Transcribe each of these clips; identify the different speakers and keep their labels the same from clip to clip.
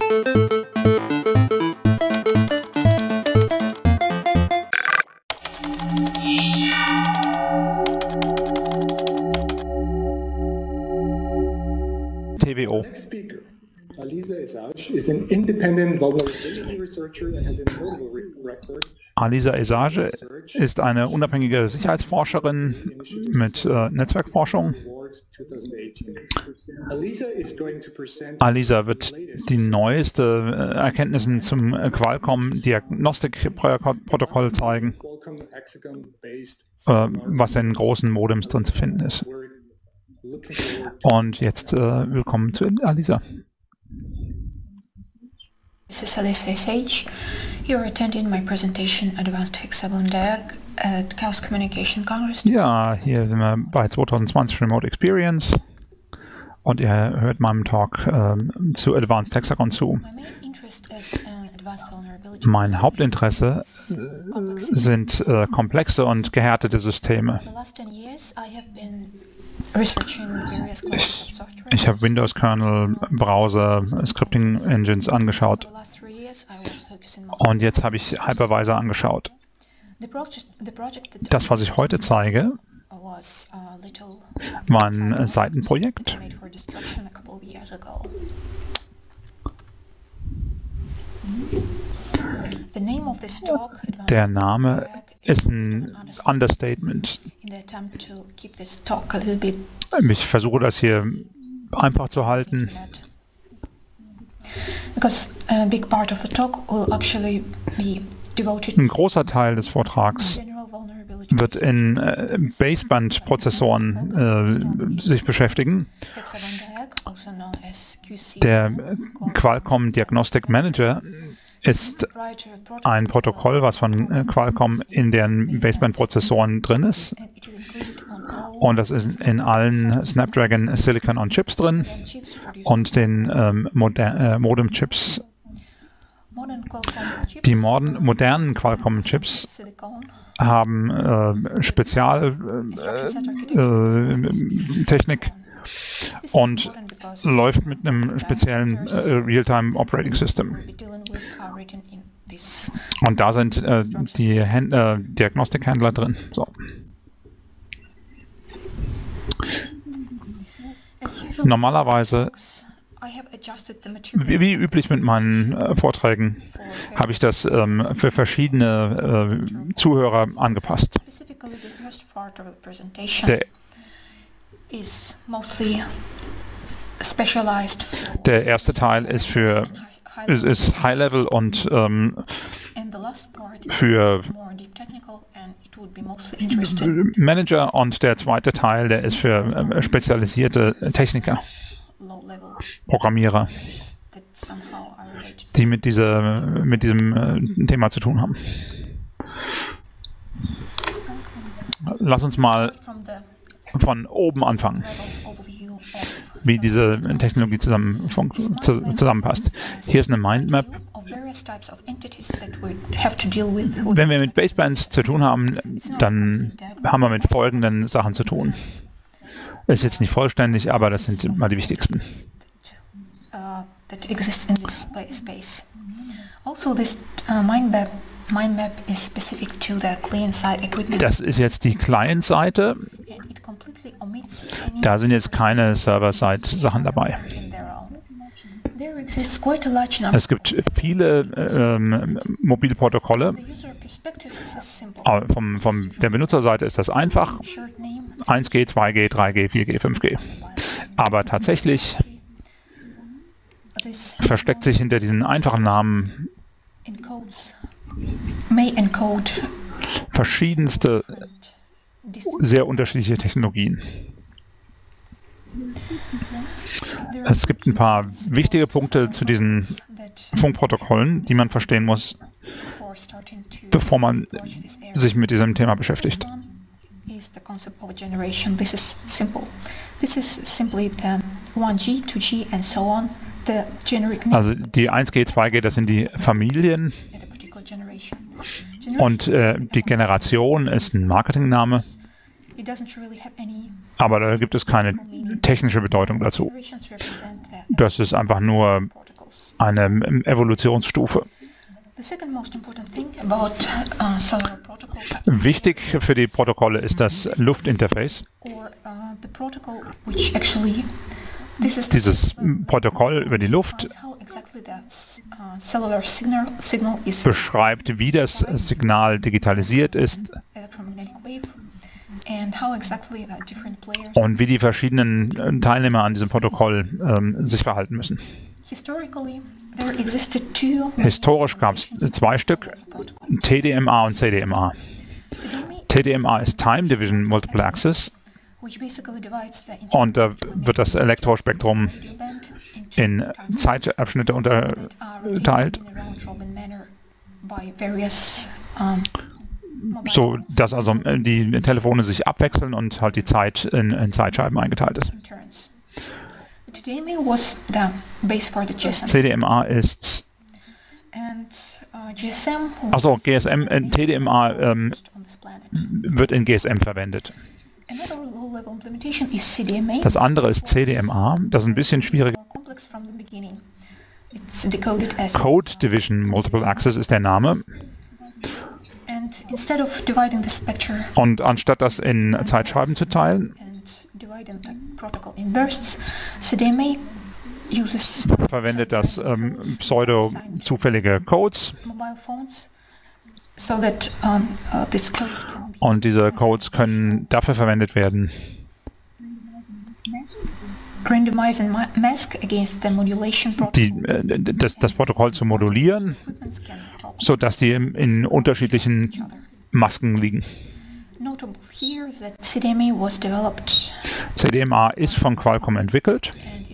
Speaker 1: TWO.
Speaker 2: Alisa Essage is an independent vulnerability researcher and has a notable record.
Speaker 1: Alisa Essage ist eine unabhängige Sicherheitsforscherin mit Netzwerkforschung. Alisa wird die neueste Erkenntnisse zum Qualcomm-Diagnostik-Protokoll zeigen, was in großen Modems drin zu finden ist. Und jetzt willkommen zu Alisa.
Speaker 3: This is Alisa Essage. You're attending my presentation Advanced Hexagon Diag at Chaos Communication Congress.
Speaker 1: Ja, hier sind wir bei 2020 Remote Experience und ihr hört meinem Talk zu Advanced Hexagon zu. Mein Hauptinteresse sind komplexe und gehärtete Systeme. Ich habe Windows-Kernel, Browser, Scripting-Engines angeschaut und jetzt habe ich Hypervisor angeschaut. Das, was ich heute zeige, war ein Seitenprojekt. Der Name ist ein Understatement. Ich versuche das hier einfach zu halten. Ein großer Teil des Vortrags wird in Baseband-Prozessoren sich beschäftigen. Der Qualcomm Diagnostic Manager ist ein Protokoll, was von Qualcomm in deren Baseband-Prozessoren drin ist. Und das ist in allen Snapdragon Silicon on Chips drin und den Modem-Chips. Die modernen Qualcomm-Chips haben Spezialtechnik und läuft mit einem speziellen Real-Time Operating System. Und da sind die Diagnostikhändler drin. So. Normalerweise, wie üblich mit meinen Vorträgen, habe ich das für verschiedene Zuhörer angepasst. Der erste Teil ist ist High-Level und für Manager, und der zweite Teil, der ist für spezialisierte Techniker, Programmierer, die mit diesem Thema zu tun haben. Lass uns mal von oben anfangen, wie diese Technologie zusammenpasst. Hier ist eine Mindmap. Wenn wir mit Basebands zu tun haben, dann haben wir mit folgenden Sachen zu tun. Ist jetzt nicht vollständig, aber das sind mal die wichtigsten. Das ist jetzt die Client-Seite. Da sind jetzt keine Server-Side-Sachen dabei. Es gibt viele Mobilprotokolle. Von der Benutzerseite ist das einfach. 1G, 2G, 3G, 4G, 5G. Aber tatsächlich versteckt sich hinter diesen einfachen Namen verschiedenste, sehr unterschiedliche Technologien. Es gibt ein paar wichtige Punkte zu diesen Funkprotokollen, die man verstehen muss, bevor man sich mit diesem Thema beschäftigt. Also die 1G, 2G, das sind die Familien, und die Generation ist ein Marketingname, aber da gibt es keine technische Bedeutung dazu. Das ist einfach nur eine Evolutionsstufe. Wichtig für die Protokolle ist das Luftinterface. Dieses Protokoll über die Luft beschreibt, wie das Signal digitalisiert ist und wie die verschiedenen Teilnehmer an diesem Protokoll sich verhalten müssen. Historisch gab es zwei Stück, TDMA und CDMA. TDMA ist Time Division Multiple Access und da wird das Elektrospektrum in Zeitabschnitte unterteilt, so dass also die Telefone sich abwechseln und halt die Zeit in Zeitscheiben eingeteilt ist. CDMA ist GSM, TDMA wird in GSM verwendet. Das andere ist CDMA, das ist ein bisschen schwieriger. Code Division Multiple Access ist der Name. Und anstatt das in Zeitscheiben zu teilen, verwendet das pseudo-zufällige Codes. Und diese Codes können dafür verwendet werden, das Protokoll zu modulieren, sodass die in unterschiedlichen Masken liegen. CDMA ist von Qualcomm entwickelt.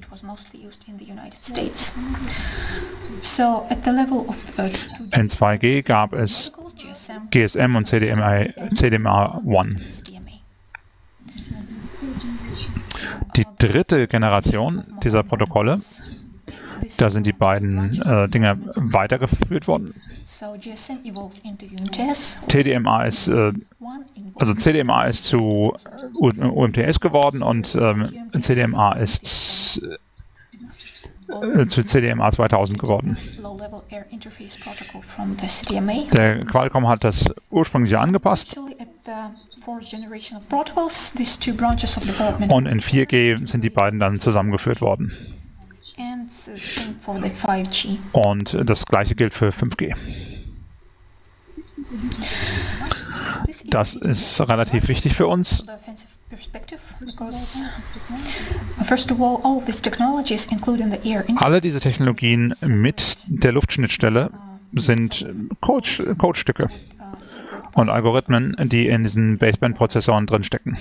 Speaker 1: In 2G gab es GSM und CDMA 1. Die dritte Generation dieser Protokolle, da sind die beiden Dinge weitergeführt worden. TDMA ist, CDMA ist zu UMTS geworden und CDMA ist zu CDMA 2000 geworden. Der Qualcomm hat das ursprüngliche angepasst und in 4G sind die beiden dann zusammengeführt worden. Und das gleiche gilt für 5G. Das ist relativ wichtig für uns. Alle diese Technologien mit der Luftschnittstelle sind Codestücke und Algorithmen, die in diesen Baseband-Prozessoren drinstecken.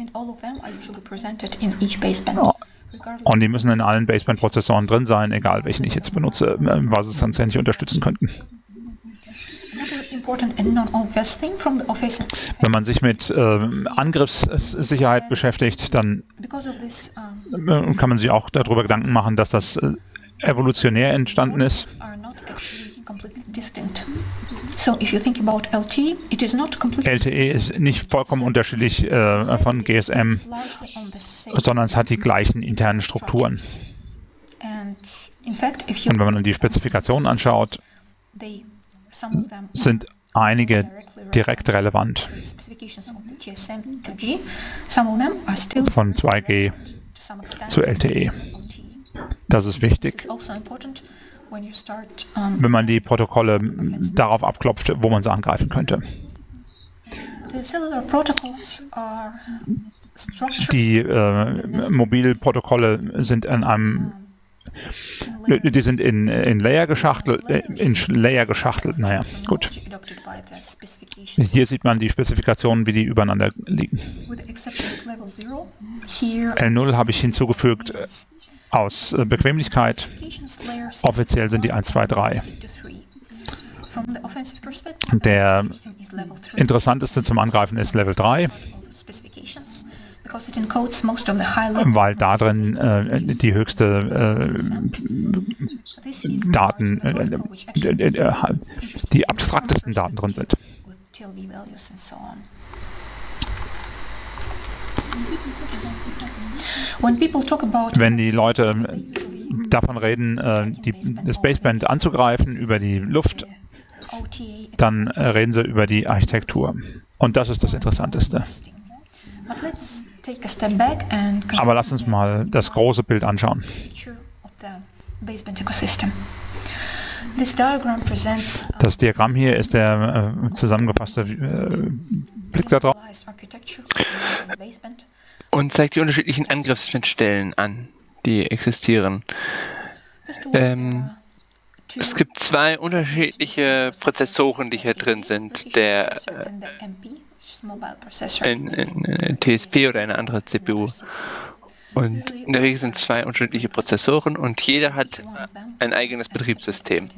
Speaker 1: Und die müssen in allen Baseband-Prozessoren drin sein, egal welchen ich jetzt benutze, was es sonst ja nicht unterstützen könnten. Wenn man sich mit Angriffssicherheit beschäftigt, dann kann man sich auch darüber Gedanken machen, dass das evolutionär entstanden ist. LTE ist nicht vollkommen unterschiedlich von GSM, sondern es hat die gleichen internen Strukturen. Und wenn man die Spezifikationen anschaut, sind einige direkt relevant. Von 2G zu LTE. Das ist wichtig, wenn man die Protokolle darauf abklopft, wo man sie angreifen könnte. Die Mobilprotokolle sind in einem in Layer geschachtelt, naja, gut. Hier sieht man die Spezifikationen, wie die übereinander liegen. L0 habe ich hinzugefügt aus Bequemlichkeit. Offiziell sind die 1, 2, 3. Der interessanteste zum Angreifen ist Level 3. Weil da drin die höchste die abstraktesten Daten drin sind. Wenn die Leute davon reden, das Baseband anzugreifen über die Luft, dann reden sie über die Architektur. Und das ist das Interessanteste. Aber lasst uns mal das große Bild anschauen. Das Diagramm hier ist der zusammengefasste Blick darauf.
Speaker 4: Und zeigt die unterschiedlichen Angriffsschnittstellen an, die existieren. Es gibt zwei unterschiedliche Prozessoren, die hier drin sind. Der ein TSP oder eine andere CPU. Und in der Regel sind zwei unterschiedliche Prozessoren und jeder hat ein eigenes Betriebssystem.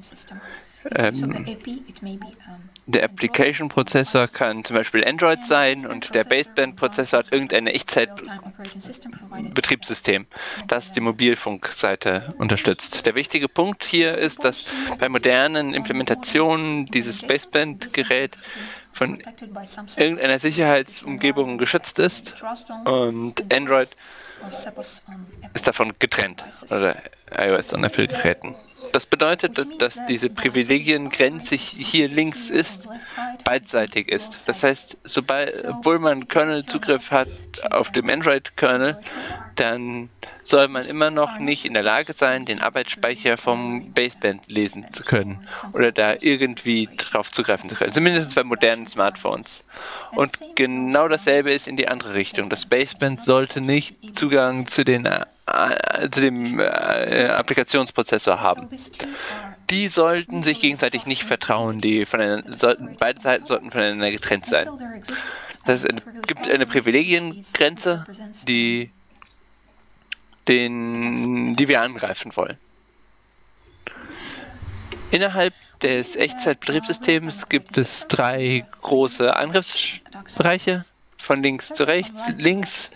Speaker 4: Der Application-Prozessor kann zum Beispiel Android sein und der Baseband-Prozessor hat irgendein Echtzeit-Betriebssystem, das die Mobilfunkseite unterstützt. Der wichtige Punkt hier ist, dass bei modernen Implementationen dieses Baseband-Gerät von irgendeiner Sicherheitsumgebung geschützt ist und Android ist davon getrennt, oder iOS und Apple-Geräten. Das bedeutet, dass diese Privilegiengrenze hier links ist, beidseitig ist. Das heißt, obwohl man Kernel-Zugriff hat auf dem Android-Kernel, dann soll man immer noch nicht in der Lage sein, den Arbeitsspeicher vom Baseband lesen zu können oder da irgendwie drauf zugreifen zu können. Zumindest bei modernen Smartphones. Und genau dasselbe ist in die andere Richtung. Das Baseband sollte nicht Zugang zu dem Applikationsprozessor haben. Die sollten sich gegenseitig nicht vertrauen. Beide Seiten sollten voneinander getrennt sein. Es gibt eine Privilegiengrenze, die wir angreifen wollen. Innerhalb des Echtzeitbetriebssystems gibt es drei große Angriffsbereiche, von links zu rechts. Links,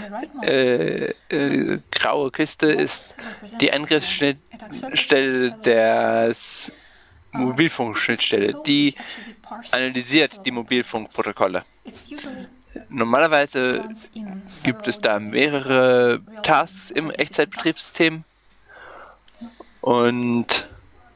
Speaker 4: graue Kiste, ist die Angriffsschnittstelle der Mobilfunkschnittstelle. Die analysiert die Mobilfunkprotokolle. Normalerweise gibt es da mehrere Tasks im Echtzeitbetriebssystem und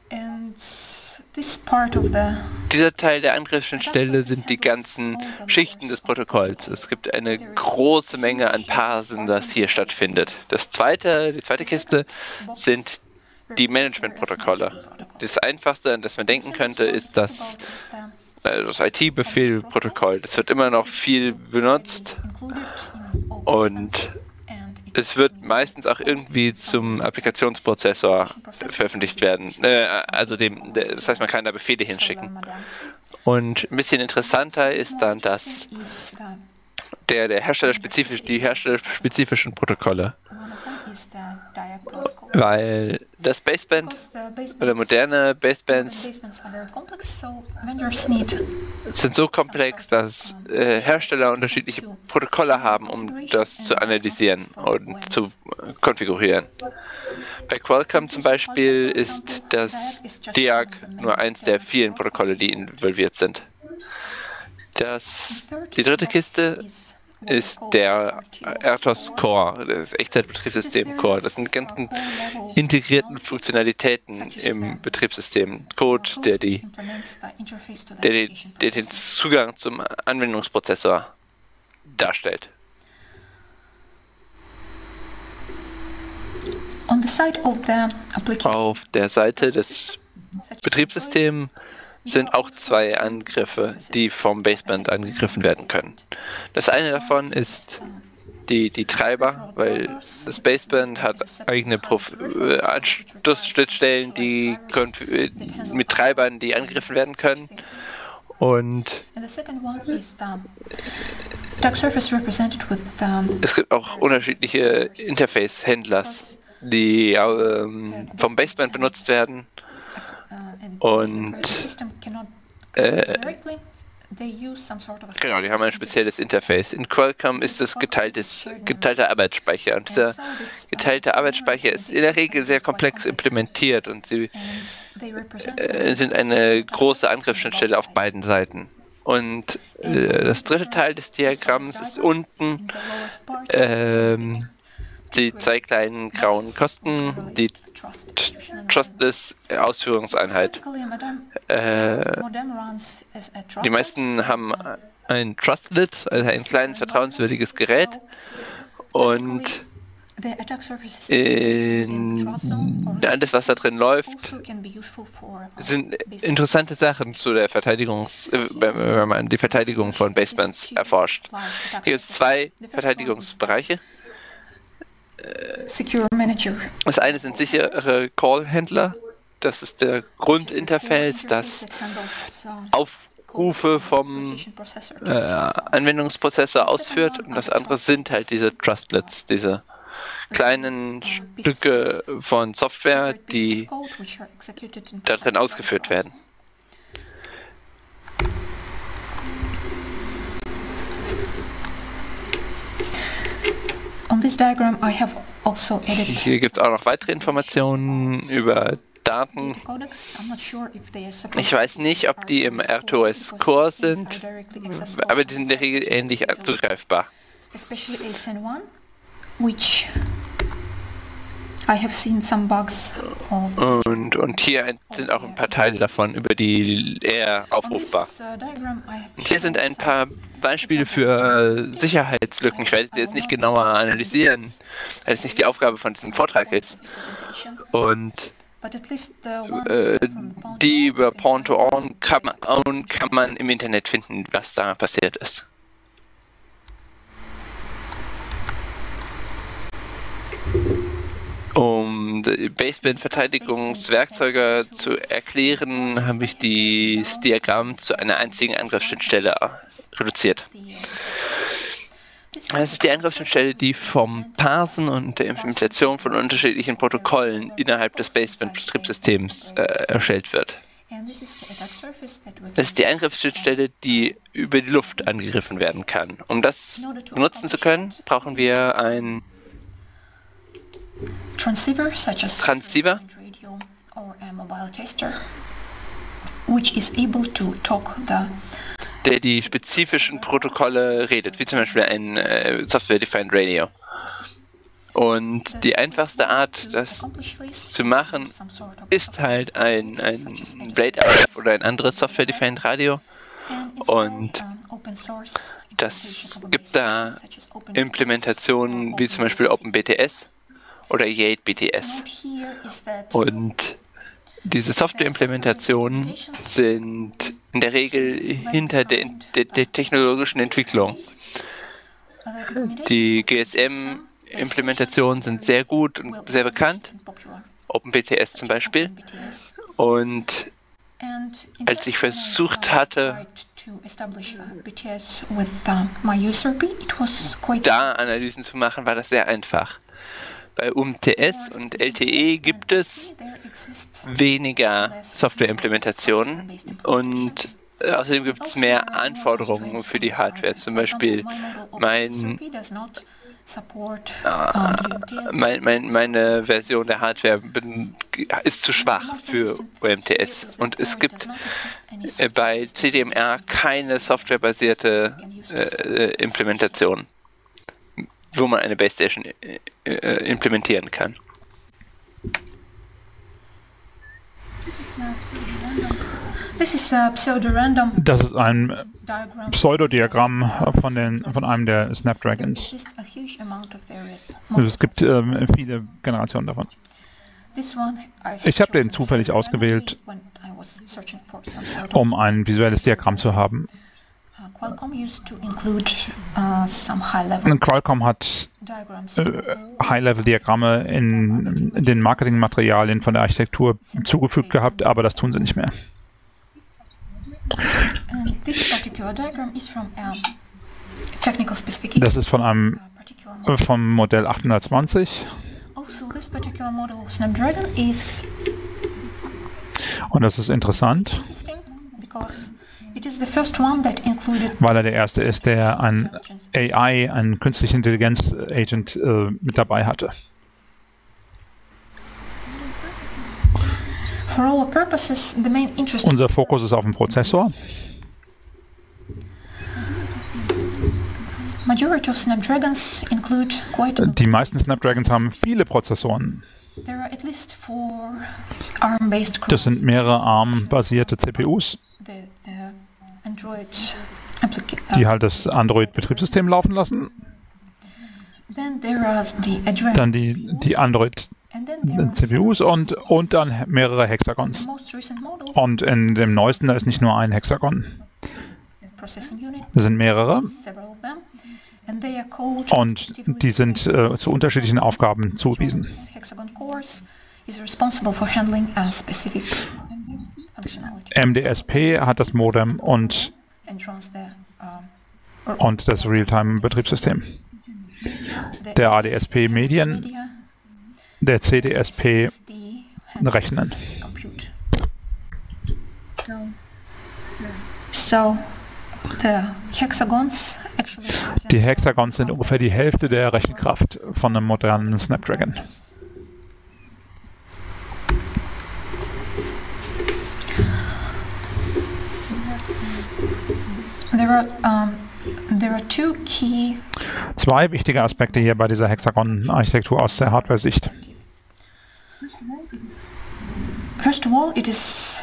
Speaker 4: dieser Teil der Angriffsschnittstelle sind die ganzen Schichten des Protokolls. Es gibt eine große Menge an Parsen, das hier stattfindet. Die zweite Kiste sind die Managementprotokolle. Das Einfachste, an das man denken könnte, ist das IT-Befehl-Protokoll. Das wird immer noch viel benutzt und es wird meistens auch irgendwie zum Applikationsprozessor veröffentlicht werden. Das heißt, man kann da Befehle hinschicken. Und ein bisschen interessanter ist dann das die herstellerspezifischen Protokolle. Weil das Baseband oder moderne Basebands sind so komplex, dass Hersteller unterschiedliche Protokolle haben, um das zu analysieren und zu konfigurieren. Bei Qualcomm zum Beispiel ist das DIAC nur eins der vielen Protokolle, die involviert sind. Die dritte Kiste ist der RTOS Core, das Echtzeitbetriebssystem Core. Das sind die ganzen integrierten Funktionalitäten im Betriebssystem. Code, der den Zugang zum Anwendungsprozessor darstellt. Auf der Seite des Betriebssystems sind auch zwei Angriffe, die vom Baseband angegriffen werden können. Das eine davon ist die Treiber, weil das Baseband hat eigene Anschlussschnittstellen, mit Treibern, die angegriffen werden können. Und es gibt auch unterschiedliche Interface-Händlers, die vom Baseband benutzt werden. Und genau, die haben ein spezielles Interface. In Qualcomm ist es geteilter Arbeitsspeicher. Und dieser geteilte Arbeitsspeicher ist in der Regel sehr komplex implementiert und sie sind eine große Angriffsschnittstelle auf beiden Seiten. Und das dritte Teil des Diagramms ist unten die zwei kleinen grauen Kosten, die Trustless Ausführungseinheit. Die meisten haben ein Trustlet, also ein kleines vertrauenswürdiges Gerät, und alles, was da drin läuft, sind interessante Sachen zu der wenn man die Verteidigung von Basebands erforscht. Hier gibt es zwei Verteidigungsbereiche. Das eine sind sichere Call-Händler. Das ist der Grundinterface, das Aufrufe vom Anwendungsprozessor ausführt. Und das andere sind halt diese Trustlets, diese kleinen Stücke von Software, die da drin ausgeführt werden. Hier gibt es auch noch weitere Informationen über Daten. Ich weiß nicht, ob die im RTOS Core sind, aber die sind in der Regel ähnlich zugreifbar. Und hier sind auch ein paar Teile davon, über die eher aufrufbar. Und hier sind ein paar Beispiele für Sicherheitslücken. Ich werde sie jetzt nicht genauer analysieren, weil es nicht die Aufgabe von diesem Vortrag ist. Und die über Pawn-to-Own kann man im Internet finden, was da passiert ist. Um Baseband-Verteidigungswerkzeuge zu erklären, habe ich das Diagramm zu einer einzigen Angriffsschnittstelle reduziert. Das ist die Angriffsschnittstelle, die vom Parsen und der Implementation von unterschiedlichen Protokollen innerhalb des Baseband-Betriebssystems erstellt wird. Das ist die Angriffsschnittstelle, die über die Luft angegriffen werden kann. Um das benutzen zu können, brauchen wir ein Transceiver, der die spezifischen Protokolle redet, wie zum Beispiel ein Software-Defined Radio. Und die einfachste Art, das zu machen, ist halt ein Blade RF oder ein anderes Software-Defined Radio. Und das gibt da Implementationen wie zum Beispiel OpenBTS oder Yate-BTS. Und diese Software-Implementationen sind in der Regel hinter der technologischen Entwicklung. Die GSM-Implementationen sind sehr gut und sehr bekannt, OpenBTS zum Beispiel. Und als ich versucht hatte, da Analysen zu machen, war das sehr einfach. Bei UMTS und LTE gibt es weniger Software-Implementationen und außerdem gibt es mehr Anforderungen für die Hardware. Zum Beispiel meine Version der Hardware ist zu schwach für UMTS und es gibt bei CDMR keine softwarebasierte Implementation, wo man eine Base Station implementieren kann.
Speaker 1: Das ist ein Pseudodiagramm von einem der Snapdragons. Also es gibt viele Generationen davon. Ich habe den zufällig ausgewählt, um ein visuelles Diagramm zu haben. Qualcomm hat High-Level-Diagramme in den Marketingmaterialien von der Architektur zugefügt gehabt, aber das tun sie nicht mehr. Das ist vom Modell 820. Und das ist interessant, weil er der erste ist, der ein AI, einen künstliche Intelligenz-Agent mit dabei hatte. Unser Fokus ist auf dem Prozessor.
Speaker 3: Majority of Snapdragons include quite
Speaker 1: Die meisten Snapdragons haben viele Prozessoren.
Speaker 3: There are at least 4 ARM-based
Speaker 1: Das sind mehrere ARM-basierte CPUs,
Speaker 3: Android
Speaker 1: die halt das Android-Betriebssystem laufen lassen.
Speaker 3: Then there are the Adreno.
Speaker 1: Dann die Android-CPUs und dann mehrere Hexagons.
Speaker 3: Most recent models,
Speaker 1: Und in dem neuesten, da ist nicht nur ein Hexagon.
Speaker 3: processing unit,
Speaker 1: Es sind mehrere
Speaker 3: several of them, and they are called
Speaker 1: und die sind zu unterschiedlichen Aufgaben zugewiesen.
Speaker 3: hexagon cores is responsible for handling a specific functionality
Speaker 1: MDSP hat das Modem und
Speaker 3: and runs the
Speaker 1: das Realtime-Betriebssystem.
Speaker 3: the
Speaker 1: Der ADSP Medien,
Speaker 3: media,
Speaker 1: der CDSP
Speaker 3: CSP handles
Speaker 1: Rechnen.
Speaker 3: compute. So the hexagons actually represent
Speaker 1: Die Hexagons sind ungefähr die Hälfte der Rechenkraft von einem modernen Snapdragon.
Speaker 3: There are two key.
Speaker 1: Zwei wichtige Aspekte hier bei dieser Hexagon-Architektur aus der Hardware-Sicht.
Speaker 3: First of all, it is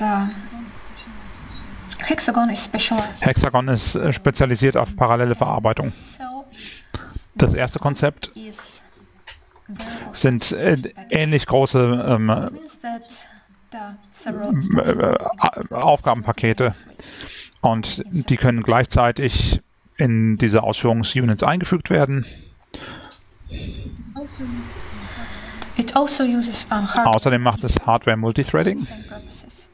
Speaker 3: Hexagon is specialized.
Speaker 1: Hexagon ist spezialisiert auf parallele Verarbeitung.
Speaker 3: So
Speaker 1: Das erste Konzept
Speaker 3: is variable
Speaker 1: sind ähnlich große
Speaker 3: means that the several
Speaker 1: Aufgabenpakete und die können gleichzeitig in diese Ausführungsunits eingefügt werden.
Speaker 3: it also uses hardware
Speaker 1: Außerdem macht es Hardware-Multithreading.
Speaker 3: same purposes.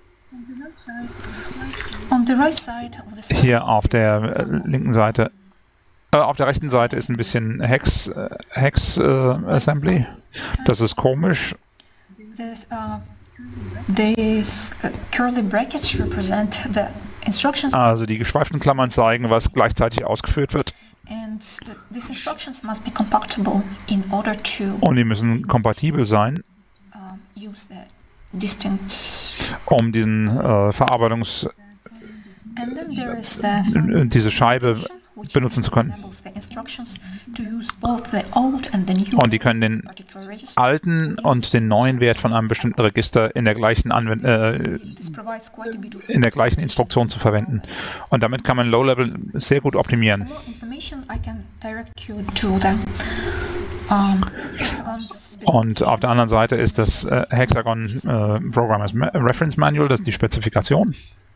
Speaker 3: On the right side of the slide,
Speaker 1: Hier auf der linken Seite, auf der rechten Seite ist ein bisschen Hex-Assembly. Das ist komisch.
Speaker 3: these curly brackets represent the instructions,
Speaker 1: Also die geschweiften Klammern zeigen, was gleichzeitig ausgeführt wird.
Speaker 3: and these instructions must be compatible in order to
Speaker 1: Und die müssen kompatibel sein,
Speaker 3: use the distinct.
Speaker 1: um diesen
Speaker 3: And then there is the
Speaker 1: diese Scheibe
Speaker 3: which
Speaker 1: benutzen zu können.
Speaker 3: enables the instructions to use both the old and the new
Speaker 1: Und die können den
Speaker 3: particular register.
Speaker 1: alten und den neuen Wert von einem bestimmten Register in der gleichen
Speaker 3: This provides quite a bit of
Speaker 1: in der gleichen Instruktion zu verwenden. Und damit kann man Low-Level sehr gut optimieren.
Speaker 3: more information. I can direct you to the hexagons.
Speaker 1: Und auf der anderen Seite ist das Hexagon Programmers Reference Manual, das ist die Spezifikation.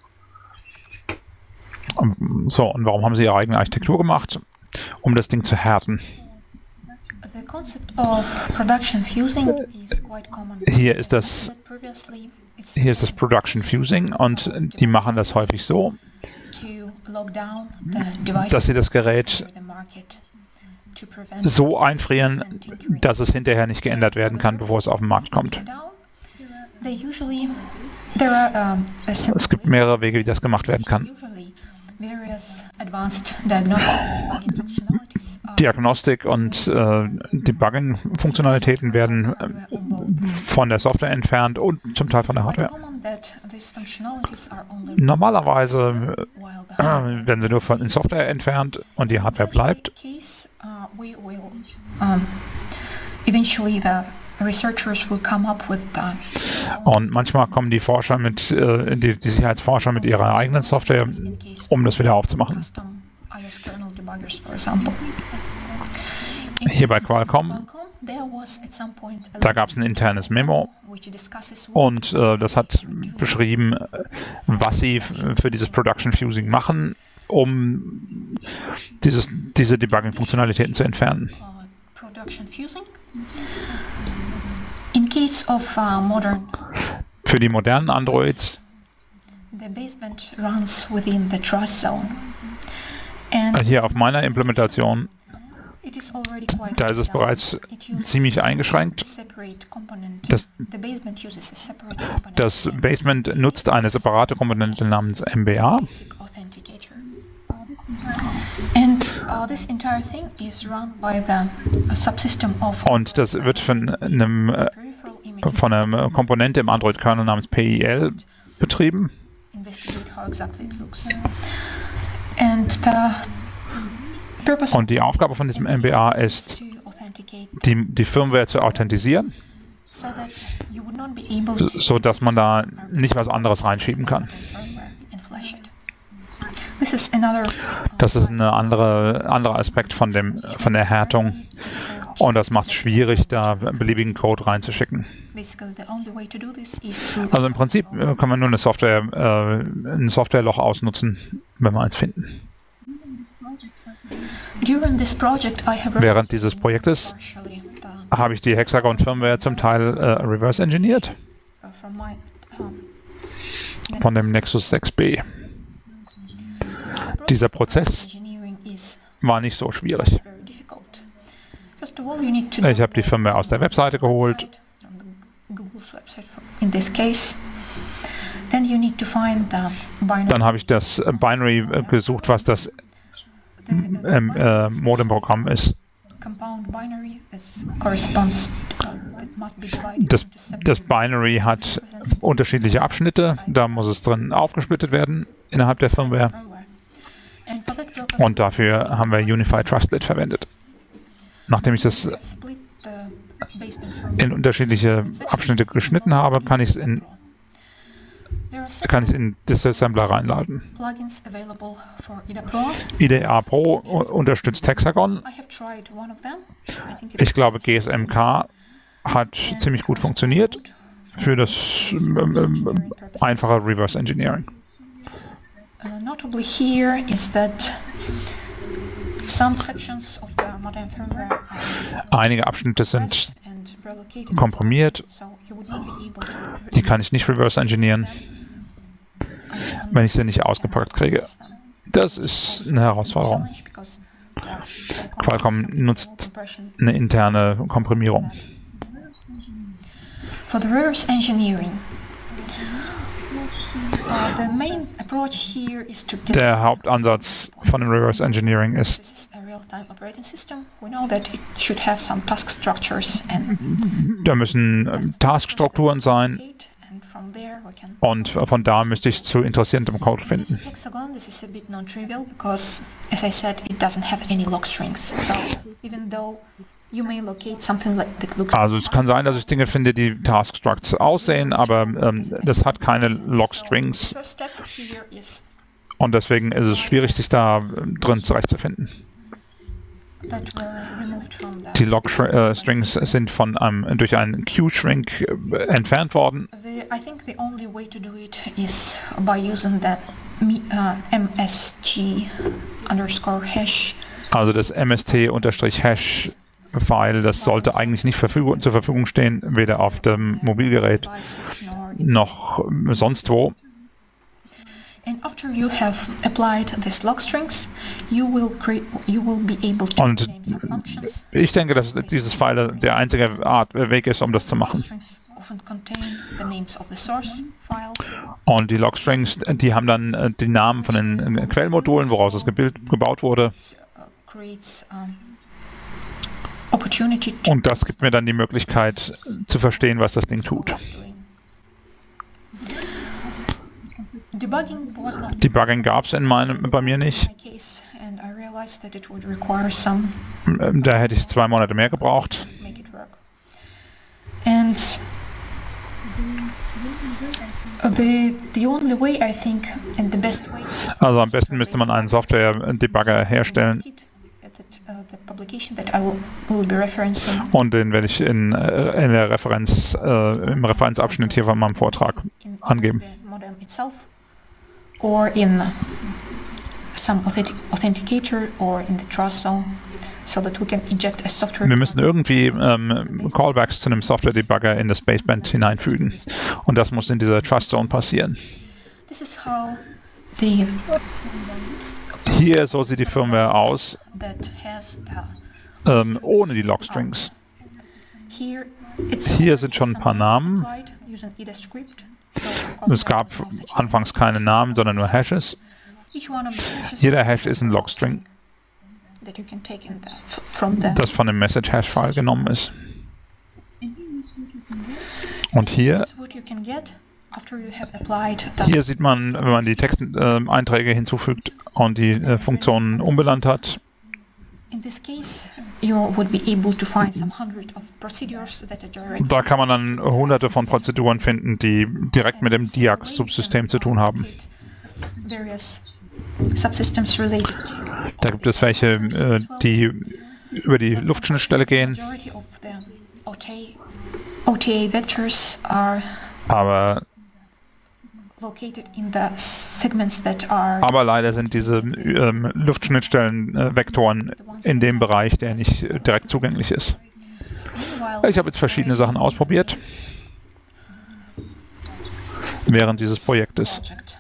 Speaker 1: So, und warum haben sie ihre eigene Architektur gemacht? Um das Ding zu härten.
Speaker 3: The concept of production fusing is quite common.
Speaker 1: Hier ist das
Speaker 3: Previously, it's
Speaker 1: Hier ist das Production Fusing und die machen das häufig so,
Speaker 3: to lock down the device
Speaker 1: dass sie das Gerät
Speaker 3: for the market to prevent
Speaker 1: so einfrieren, dass es hinterher nicht geändert werden kann, bevor es auf den Markt kommt.
Speaker 3: They usually there are
Speaker 1: Es gibt mehrere Wege, wie das gemacht werden kann.
Speaker 3: usually various advanced diagnostic and debugging functionalities are
Speaker 1: Diagnostik und Debugging-Funktionalitäten werden von der Software entfernt und zum Teil von der
Speaker 3: quite
Speaker 1: Hardware.
Speaker 3: common that these functionalities are only
Speaker 1: Normalerweise
Speaker 3: while the hardware
Speaker 1: werden sie nur von der Software entfernt und die Hardware bleibt.
Speaker 3: case we will eventually the researchers will come up with
Speaker 1: Und manchmal kommen die Forscher die Sicherheitsforscher mit ihrer eigenen Software,
Speaker 3: in case
Speaker 1: um das wieder aufzumachen.
Speaker 3: custom iOS kernel debuggers, for example.
Speaker 1: Hier bei Qualcomm,
Speaker 3: There was at some point a
Speaker 1: da gab es ein internes Memo
Speaker 3: which discusses
Speaker 1: und das hat beschrieben, was sie für dieses Production Fusing machen, um diese Debugging-Funktionalitäten zu entfernen.
Speaker 3: production fusing. In case of modern,
Speaker 1: Für die modernen Androids,
Speaker 3: the baseband runs within the trust zone, and
Speaker 1: hier auf meiner Implementation,
Speaker 3: it is already quite.
Speaker 1: da ist es bereits
Speaker 3: It uses
Speaker 1: ziemlich eingeschränkt.
Speaker 3: a separate component.
Speaker 1: Das-
Speaker 3: The baseband uses a separate component.
Speaker 1: Das Basement nutzt eine separate Komponente namens MBA
Speaker 3: Basic authenticator. And this entire thing is run by the subsystem of
Speaker 1: und das wird von
Speaker 3: peripheral imaging.
Speaker 1: einer Komponente im Android-Kernel namens PIL betrieben.
Speaker 3: Investigate how exactly it looks. And
Speaker 1: Und die Aufgabe von diesem MBA ist, die Firmware zu authentisieren, sodass man da nicht was anderes reinschieben kann. Das ist ein anderer Aspekt von der Härtung. Und das macht es schwierig, da beliebigen Code reinzuschicken. Also im Prinzip kann man nur ein Softwareloch ausnutzen, wenn wir eins finden. Während dieses Projektes habe ich die Hexagon-Firmware zum Teil reverse engineert von dem Nexus 6B. Dieser Prozess war nicht so schwierig. Ich habe die Firmware aus der Webseite geholt. Dann habe ich das Binary gesucht, was das Modem-Programm ist. Das Binary hat unterschiedliche Abschnitte. Da muss es drin aufgesplittet werden innerhalb der Firmware. Und dafür haben wir Unified Trustlet verwendet. Nachdem ich das in unterschiedliche Abschnitte geschnitten habe, kann ich es in Disassembler reinladen. IDEA Pro unterstützt Hexagon. Ich glaube, GSMK hat ziemlich gut funktioniert für das einfache Reverse Engineering.
Speaker 3: Notably here is that some sections of the modern firmware are
Speaker 1: Einige Abschnitte sind komprimiert. Die kann ich nicht reverse engineeren, wenn ich sie nicht ausgepackt kriege. Das ist eine Herausforderung. Qualcomm nutzt eine interne Komprimierung.
Speaker 3: for the reverse engineering. The main approach here is to get
Speaker 1: Der Hauptansatz von dem Reverse Engineering ist,
Speaker 3: this is a real-time operating system. We know that it should have some task structures and
Speaker 1: da müssen Taskstrukturen sein
Speaker 3: and from there we can
Speaker 1: und von da müsste ich zu interessierendem Code finden.
Speaker 3: This Hexagon, this is a bit non-trivial because, as I said, it doesn't have any log strings. So even though you may locate something like that looks
Speaker 1: Also es kann sein, dass ich Dinge finde, die Task Structs aussehen, aber das hat keine Log Strings
Speaker 3: first step here is
Speaker 1: und deswegen ist es schwierig, sich da drin zurechtzufinden.
Speaker 3: that were removed from the
Speaker 1: Die Log Strings sind durch einen Q-Shrink entfernt worden.
Speaker 3: I think the only way to do it is by using the MSG_hash.
Speaker 1: Also das MST-Hash-File, das sollte eigentlich nicht zur Verfügung stehen, weder auf dem Mobilgerät
Speaker 3: Devices nor
Speaker 1: noch sonst wo.
Speaker 3: And after you have applied these log strings, you will be able to
Speaker 1: Und
Speaker 3: name some functions.
Speaker 1: ich denke, dass dieses File der einzige Weg ist, um das zu machen.
Speaker 3: Strings often contain the names of the source file.
Speaker 1: Und die Log-Strings, die haben dann die Namen von den Quellmodulen, woraus es gebaut wurde.
Speaker 3: Creates opportunity to
Speaker 1: Und das gibt mir dann die Möglichkeit zu verstehen, was das Ding tut.
Speaker 3: doing. Debugging was not
Speaker 1: Debugging gab es bei mir nicht.
Speaker 3: my case, and I realized that it would require some
Speaker 1: Da hätte ich 2 Monate mehr gebraucht.
Speaker 3: to make it work. And the only way I think, and the best way,
Speaker 1: Also am besten müsste man einen Software-Debugger herstellen.
Speaker 3: the publication that I will be referencing
Speaker 1: Und den werde ich in der im Referenzabschnitt hier von meinem Vortrag
Speaker 3: in
Speaker 1: angeben.
Speaker 3: the modem itself, or in some authenticator, or in the trust zone, so that we can inject a software.
Speaker 1: Wir müssen irgendwie Callbacks zu einem Software-Debugger in das Baseband hineinfügen. Und das muss in dieser Trust Zone passieren.
Speaker 3: This is how the
Speaker 1: Hier, so sieht die Firmware aus,
Speaker 3: that has the
Speaker 1: ohne die Log-Strings.
Speaker 3: here. It's
Speaker 1: Hier sind schon ein paar Namen.
Speaker 3: applied using EDA-Script. So because
Speaker 1: Es gab anfangs keine Namen, sondern nur Hashes.
Speaker 3: each one of the hashes
Speaker 1: Jeder Hash ist ein Log-String,
Speaker 3: that you can take in from the
Speaker 1: das von dem Message-Hash-File genommen ist. Und hier
Speaker 3: is what you can get after you have applied the
Speaker 1: Hier sieht man, wenn man die Texteinträge hinzufügt und die Funktionen umbenannt hat, Da kann man dann hunderte von Prozeduren finden, die direkt mit dem DIAC-Subsystem zu tun haben. Da gibt es welche, die über die Luftschnittstelle gehen. Aber leider sind diese Luftschnittstellen-Vektoren in dem Bereich, der nicht direkt zugänglich ist. Ich habe jetzt verschiedene Sachen ausprobiert während dieses Projektes.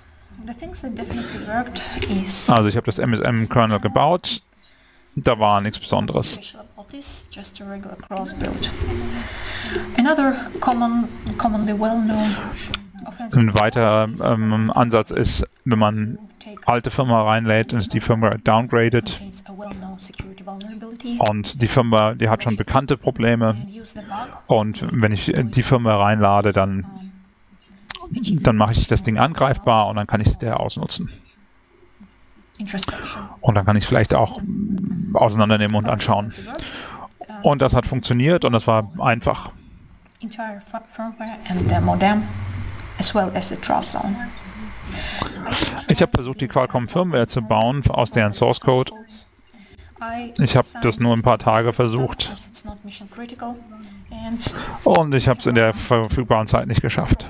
Speaker 1: Also ich habe das MSM-Kernel gebaut. Da war nichts Besonderes. Ein weiterer Ansatz ist, wenn man alte Firmware reinlädt und die Firmware downgradet und die Firmware, die hat schon bekannte Probleme und wenn ich die Firmware reinlade, dann mache ich das Ding angreifbar und dann kann ich es der ausnutzen. Und dann kann ich es vielleicht auch auseinandernehmen und anschauen. Und das hat funktioniert und das war einfach. Ich habe versucht, die Qualcomm Firmware zu bauen aus deren Source Code. Ich habe das nur ein paar Tage versucht. Und ich habe es in der verfügbaren Zeit nicht geschafft.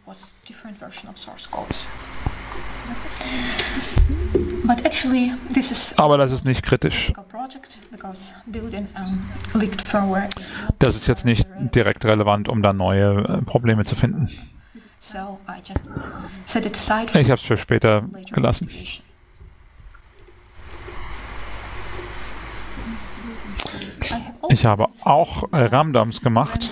Speaker 1: Aber das ist nicht kritisch. Das ist jetzt nicht direkt relevant, um dann neue Probleme zu finden. Ich habe es für später gelassen. Ich habe auch RAM-Dumps gemacht.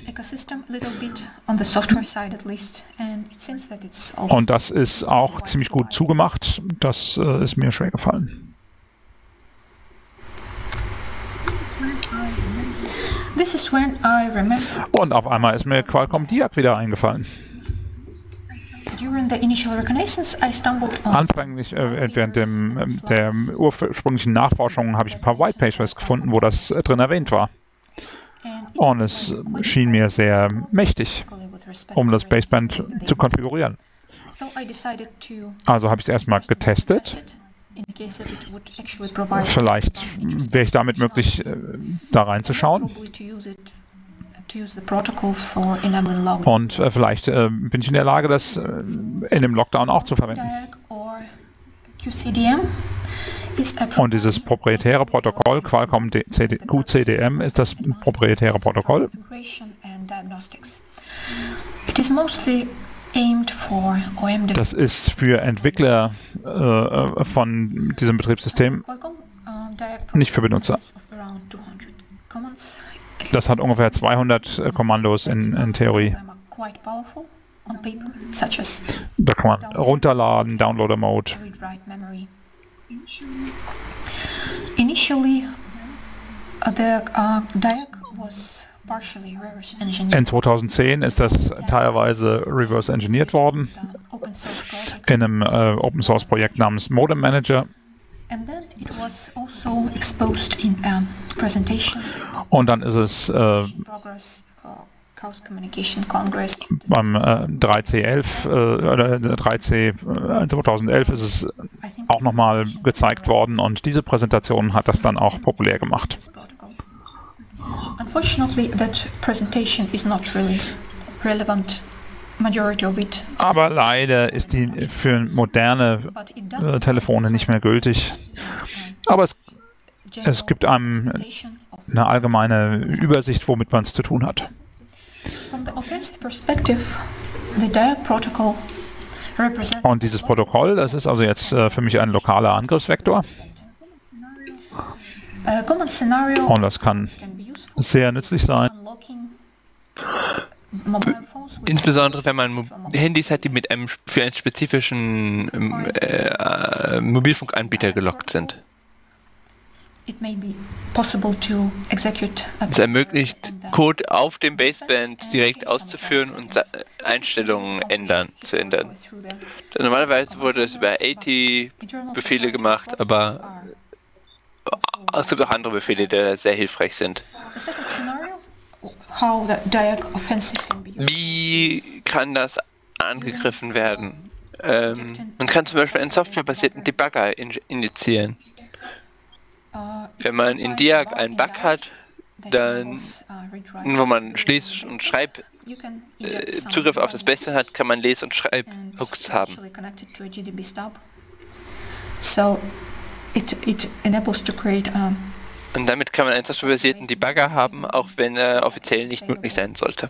Speaker 1: Und das ist auch ziemlich gut zugemacht. Das ist mir schwer gefallen. Und auf einmal ist mir Qualcomm DIAC wieder eingefallen. Anfänglich, während der ursprünglichen Nachforschung, habe ich ein paar White Papers gefunden, wo das drin erwähnt war. Und es schien mir sehr mächtig, um das Baseband zu konfigurieren. Also habe ich es erstmal getestet. Vielleicht wäre ich damit möglich, da reinzuschauen. Und vielleicht bin ich in der Lage, das in dem Lockdown auch zu verwenden. Und dieses proprietäre Protokoll, Qualcomm QCDM, ist das proprietäre Protokoll. Das ist für Entwickler von diesem Betriebssystem, nicht für Benutzer. Das hat ungefähr 200 Kommandos in Theorie. Da kann man runterladen, Downloader-Mode. In 2010 ist das teilweise reverse engineert worden in einem Open-Source-Projekt namens Modem Manager. Und dann ist es beim 3C11 oder 3C 2011 ist es auch nochmal gezeigt worden und diese Präsentation hat das dann auch populär gemacht.
Speaker 3: Unfortunately, that presentation is not really relevant. Majority of it.
Speaker 1: Aber leider ist die für moderne Telefone nicht mehr gültig. Aber es gibt einem eine allgemeine Übersicht, womit man es zu tun hat. Und dieses Protokoll, das ist also jetzt für mich ein lokaler Angriffsvektor. Und das kann sehr nützlich sein.
Speaker 4: Insbesondere wenn man Handys hat, die mit für einen spezifischen Mobilfunkanbieter gelockt sind. Es ermöglicht, Code auf dem Baseband direkt auszuführen und Einstellungen zu ändern. Normalerweise wurde es über AT-Befehle gemacht, aber es gibt auch andere Befehle, die sehr hilfreich sind. Wie kann das angegriffen werden? Man kann zum Beispiel einen softwarebasierten Debugger initiieren. Wenn man in Diag einen Bug hat, dann, wo man Schließ- und Zugriff auf das Beste hat, kann man Les- und Schreibhooks haben. Und damit kann man einen softwarebasierten Debugger haben, auch wenn er offiziell nicht möglich sein sollte.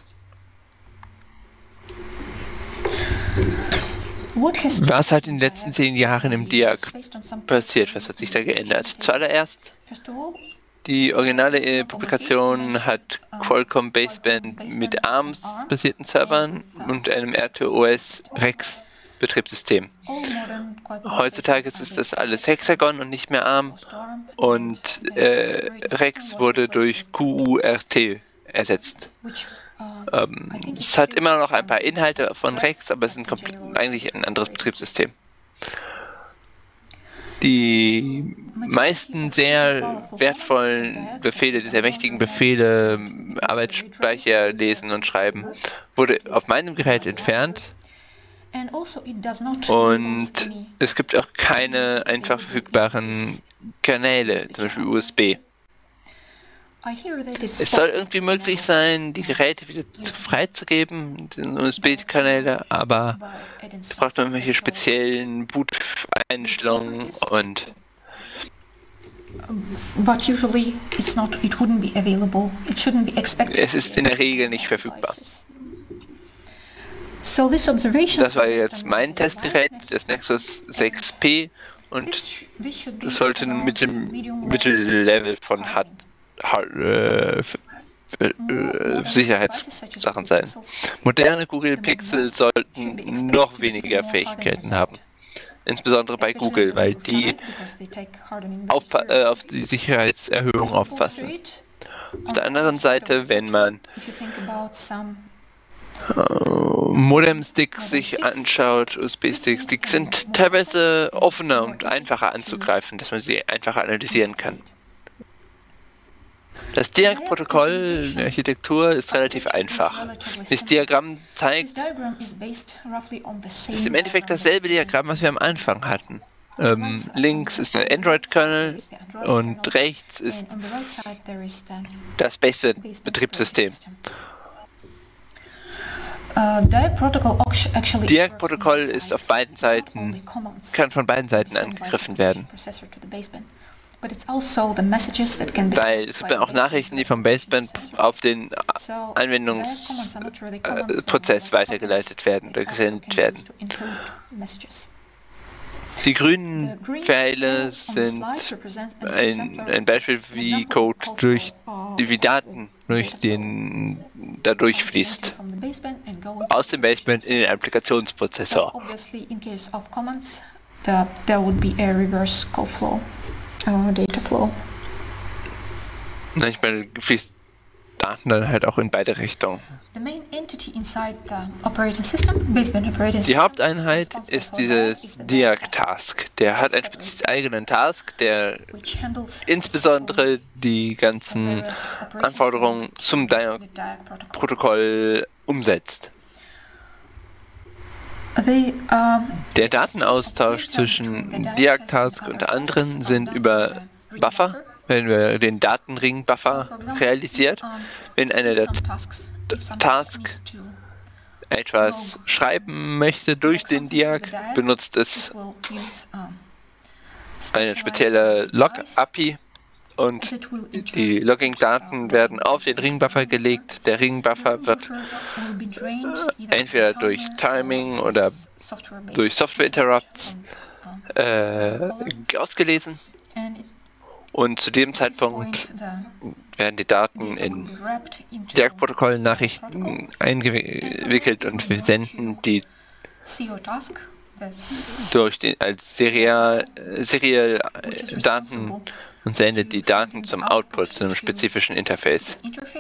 Speaker 4: Was hat in den letzten 10 Jahren im Diag passiert? Was hat sich da geändert? Zuallererst, die originale Publikation hat Qualcomm Baseband mit ARMS-basierten Servern und einem RTOS Rex Betriebssystem. Heutzutage ist das alles Hexagon und nicht mehr ARM, und Rex wurde durch QURT ersetzt. Es hat immer noch ein paar Inhalte von Rex, aber es ist eigentlich ein anderes Betriebssystem. Die meisten sehr wertvollen Befehle, sehr mächtigen Befehle, Arbeitsspeicher lesen und schreiben, wurde auf meinem Gerät entfernt. Und es gibt auch keine einfach verfügbaren Kanäle, zum Beispiel USB. Es soll irgendwie möglich sein, die Geräte wieder freizugeben, die USB-Kanäle, aber da braucht man irgendwelche speziellen Boot-Einstellungen und es ist in der Regel nicht verfügbar. Das war jetzt mein Testgerät, das Nexus 6P, und das sollte mit dem Mittellevel von Sicherheitssachen sein. Moderne Google Pixel sollten noch weniger Fähigkeiten haben. Insbesondere bei Google, weil die auf die Sicherheitserhöhung aufpassen. Auf der anderen Seite, wenn man Modem-Sticks sich anschaut, USB-Sticks, die sind teilweise offener und einfacher anzugreifen, dass man sie einfacher analysieren kann. Das Diag-Protokoll, die Architektur, ist relativ einfach. Das Diagramm zeigt, ist im Endeffekt dasselbe Diagramm, was wir am Anfang hatten. Links ist der Android-Kernel und rechts ist das Baseband-Betriebssystem. Diag-Protokoll ist auf beiden Seiten, kann von beiden Seiten angegriffen werden. Weil es gibt auch Nachrichten, die vom Baseband auf den Anwendungsprozess weitergeleitet werden oder gesendet werden. Die grünen Pfeile sind ein Beispiel, wie Code wie Daten dadurch fließt. Aus dem Baseband in den Applikationsprozessor.
Speaker 3: Data flow.
Speaker 4: Manchmal fließt Daten dann halt auch in beide Richtungen. Die Haupteinheit ist dieses Diag-Task. Der hat einen eigenen Task, der insbesondere die ganzen Anforderungen zum Diag-Protokoll umsetzt. Der Datenaustausch zwischen Diag-Task und anderen sind über Buffer, wenn wir den Datenring-Buffer realisiert. Wenn einer der Task etwas schreiben möchte durch den Diag, benutzt es eine spezielle Log-API und die Logging-Daten werden auf den Ring-Buffer gelegt. Der Ring-Buffer wird entweder durch Timing oder durch Software-Interrupts ausgelesen. Und zu dem Zeitpunkt werden die Daten in Diag-Protokoll-Nachrichten eingewickelt und wir senden die als Serial Daten und sendet die Daten zum Output, zu einem spezifischen Interface.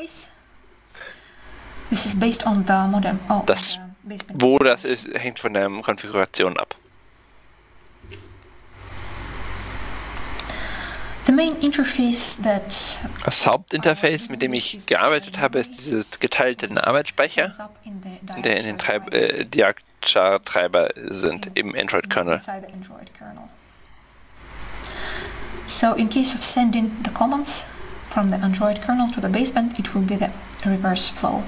Speaker 4: Wo das ist, hängt von der Konfiguration ab. Das Hauptinterface, mit dem ich gearbeitet habe, ist dieses geteilte Arbeitsspeicher, der in den Diag-Char-Treiber sind im Android-Kernel.
Speaker 3: So in case of sending the commands from the Android kernel to the baseband, it will be the reverse flow.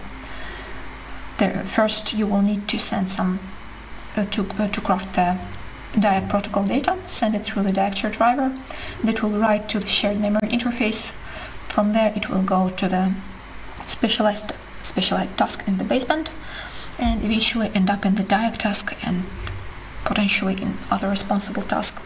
Speaker 3: First you will need to send some to craft the Diag protocol data, send it through the Diag-Char driver, that will write to the shared memory interface. From there it will go to the specialized task in the baseband and eventually end up in the Diag task and potentially in other responsible tasks.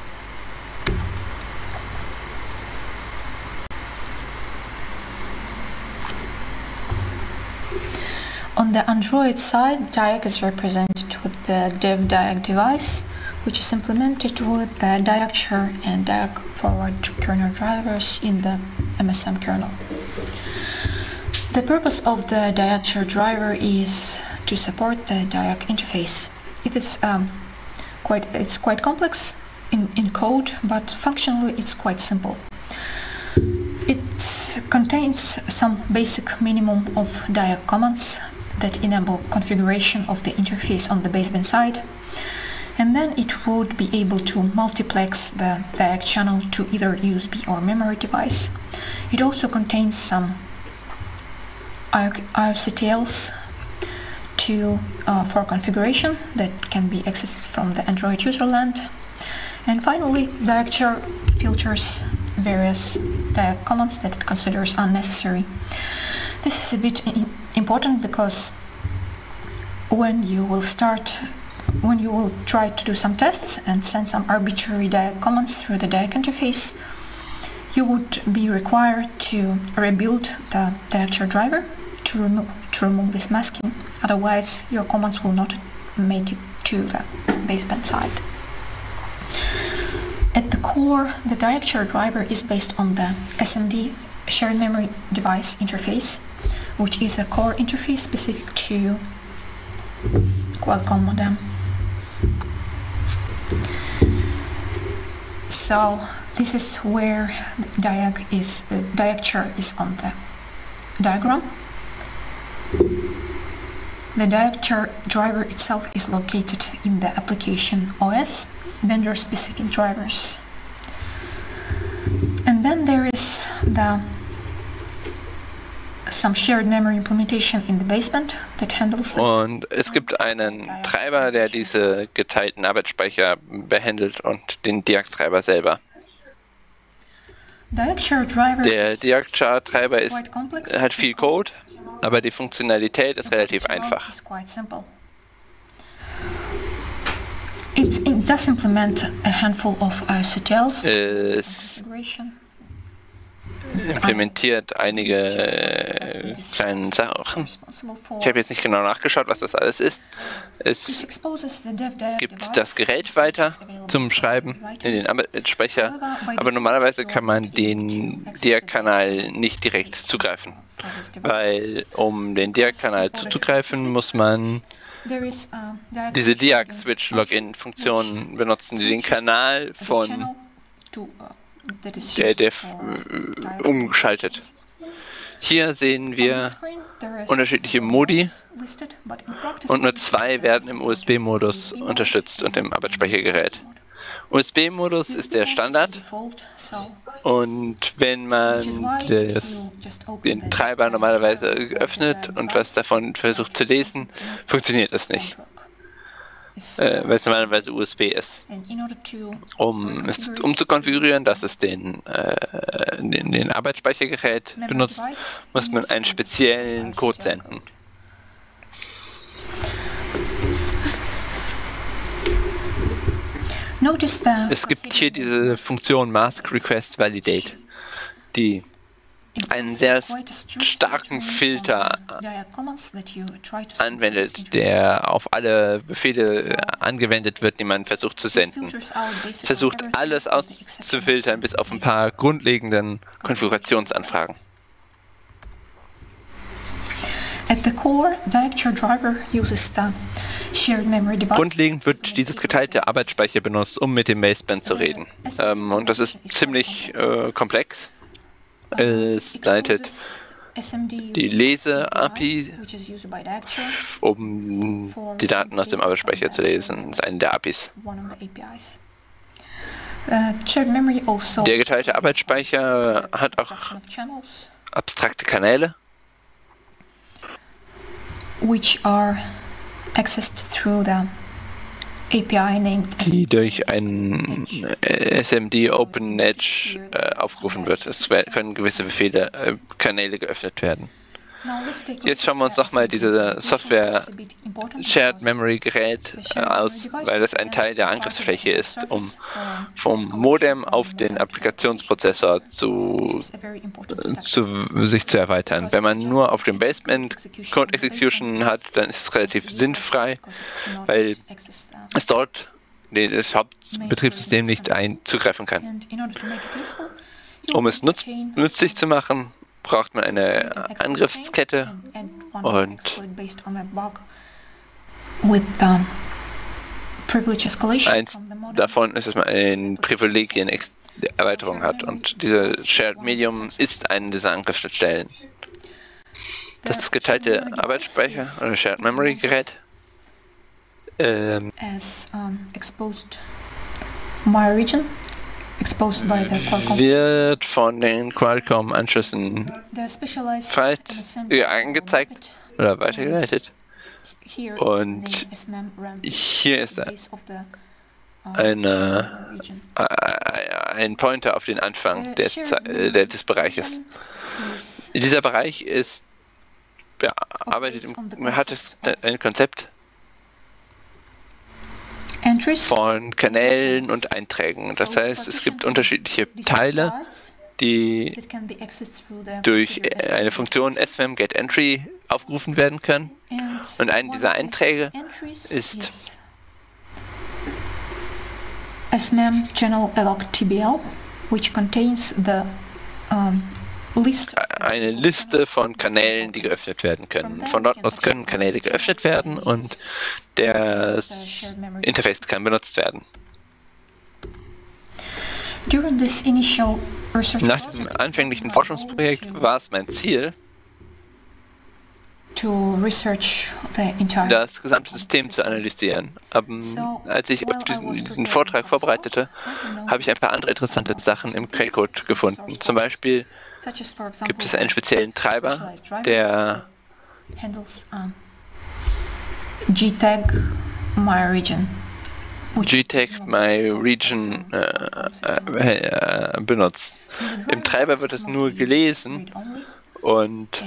Speaker 3: On the Android side, Diag is represented with the dev Diag device, which is implemented with the Diag-Char and Diag forward kernel drivers in the MSM kernel. The purpose of the Diag-Char driver is to support the Diag interface. It is quite complex in code, but functionally it's quite simple. It contains some basic minimum of Diag commands that enable configuration of the interface on the baseband side, and then it would be able to multiplex the Diag channel to either USB or memory device. It also contains some IOCTLs for configuration that can be accessed from the Android userland. And finally, Diag-Char filters various Diag commands that it considers unnecessary. This is a bit important because when you will try to do some tests and send some arbitrary Diag commands through the Diag interface, you would be required to rebuild the Diag-Char driver to remove this masking. Otherwise, your commands will not make it to the baseband side. At the core, the Diag-Char driver is based on the SMD shared memory device interface, which is a core interface specific to Qualcomm modem. So this is where Diag-Char is on the diagram. The Diag-Char driver itself is located in the application OS, vendor-specific drivers. And then there is some shared memory implementation in the baseband that handles this.
Speaker 4: Und es gibt einen Treiber, der diese geteilten Arbeitsspeicher behandelt und den Diag-Treiber selber. Der Diag-Char-Treiber hat viel Code, aber die Funktionalität ist relativ einfach.
Speaker 3: It does implement a handful of IOCTLs.
Speaker 4: Es implementiert einige kleine Sachen. Ich habe jetzt nicht genau nachgeschaut, was das alles ist. Es gibt das Gerät weiter zum Schreiben in den Arbeitsspeicher, aber normalerweise kann man den Diag-Kanal nicht direkt zugreifen, weil um den Diag-Kanal zuzugreifen, muss man diese Diag-Switch-Login-Funktion benutzen, die den Kanal von der umgeschaltet. Hier sehen wir unterschiedliche Modi und nur 2 werden im USB-Modus unterstützt und im Arbeitsspeichergerät. USB-Modus ist der Standard und wenn man den Treiber normalerweise öffnet und was davon versucht zu lesen, funktioniert das nicht. Weil es normalerweise USB ist. Um es umzukonfigurieren, dass es den Arbeitsspeichergerät benutzt, muss man einen speziellen Code senden. Es gibt hier diese Funktion Mask Request Validate, die einen sehr starken Filter anwendet, der auf alle Befehle angewendet wird, die man versucht zu senden. Versucht alles auszufiltern, bis auf ein paar grundlegenden Konfigurationsanfragen.
Speaker 3: the core diacture driver uses the shared memory device.
Speaker 4: Grundlegend wird dieses geteilte Arbeitsspeicher benutzt, um mit dem Baseband zu reden. Und das ist ziemlich komplex. Es leitet die Lese-API, um die Daten aus dem Arbeitsspeicher zu lesen. Das ist eine der APIs. Der geteilte Arbeitsspeicher hat auch abstrakte Kanäle,
Speaker 3: which are accessed through the API named
Speaker 4: die durch ein SMD Open Edge aufgerufen wird. Es können gewisse Befehle, Kanäle geöffnet werden. Jetzt schauen wir uns nochmal diese Software Shared Memory Gerät aus, weil das ein Teil der Angriffsfläche ist, um vom Modem auf den Applikationsprozessor sich zu erweitern. Wenn man nur auf dem Baseband Code Execution hat, dann ist es relativ sinnfrei, weil es dort das Hauptbetriebssystem nicht zugreifen kann. Um es nützlich zu machen, braucht man eine Angriffskette und eins davon ist, dass man eine Privilegienerweiterung hat und diese Shared Medium ist eine dieser Angriffsschnittstellen. Das geteilte Arbeitsspeicher oder Shared Memory Gerät wird von den Qualcomm-Anschlüssen angezeigt oder weitergeleitet. Und hier ist ein Pointer auf den Anfang des Bereiches. Dieser Bereich ist hat ein Konzept von Kanälen und Einträgen. Das heißt, es gibt unterschiedliche Teile, die durch eine Funktion SVM-GetEntry aufgerufen werden können. Und einer dieser Einträge ist
Speaker 3: SMM Channel Alloc TBL, which contains the
Speaker 4: eine Liste von Kanälen, die geöffnet werden können. Von dort aus können Kanäle geöffnet werden und das Interface kann benutzt werden. Nach diesem anfänglichen Forschungsprojekt war es mein Ziel, das gesamte System zu analysieren. Als ich diesen Vortrag vorbereitete, habe ich ein paar andere interessante Sachen im Quellcode gefunden. Zum Beispiel gibt es einen speziellen Treiber, der
Speaker 3: GTAG MyRegion
Speaker 4: benutzt. Im Treiber wird es nur gelesen und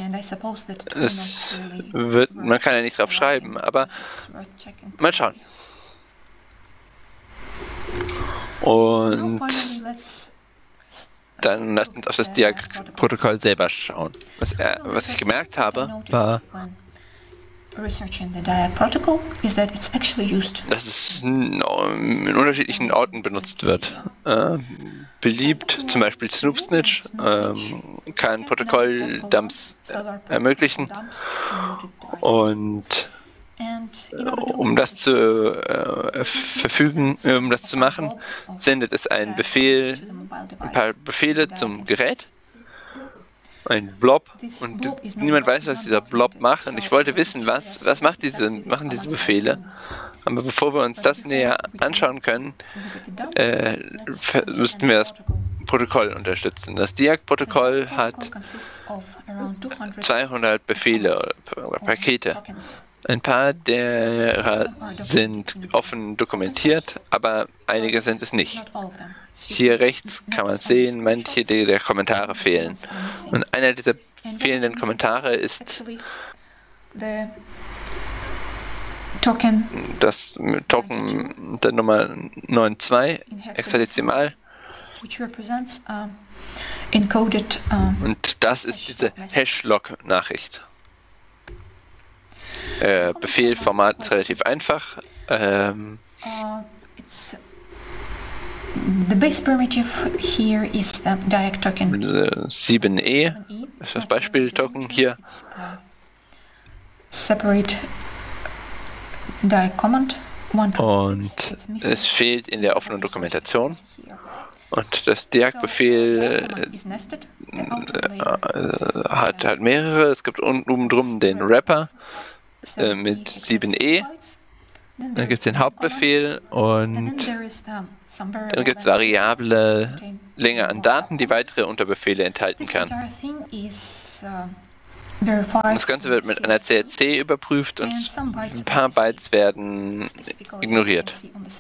Speaker 4: man kann ja nicht drauf schreiben, aber mal schauen. Und dann lasst uns auf das Diag-Protokoll selber schauen. Was ich gemerkt habe, war, dass es in unterschiedlichen Orten benutzt wird. Beliebt, zum Beispiel Snoop-Snitch, kann Protokoll-Dumps ermöglichen und um das zu das zu machen, sendet es ein paar Befehle zum Gerät, ein Blob, und niemand weiß, was dieser Blob macht, und ich wollte wissen, was machen diese Befehle. Aber bevor wir uns das näher anschauen können, müssten wir das Protokoll unterstützen. Das Diag-Protokoll hat 200 Befehle oder Pakete. Ein paar derer sind offen dokumentiert, aber einige sind es nicht. Hier rechts kann man sehen, manche der Kommentare fehlen. Und einer dieser fehlenden Kommentare ist das Token der Nummer 92, hexadezimal. Und das ist diese Hash-Log-Nachricht. Befehlformat ist relativ einfach.
Speaker 3: The base primitive here is the Diag token
Speaker 4: 7e ist das Beispiel-Token hier.
Speaker 3: separate diag command.
Speaker 4: Und es fehlt in der offenen Dokumentation. Und das diag-Befehl hat mehrere. Es gibt oben drum den Wrapper mit 7e. Dann gibt es den Hauptbefehl und dann gibt es variable Länge an Daten, die weitere Unterbefehle enthalten kann. Das Ganze wird mit einer CRC überprüft und ein paar Bytes werden ignoriert.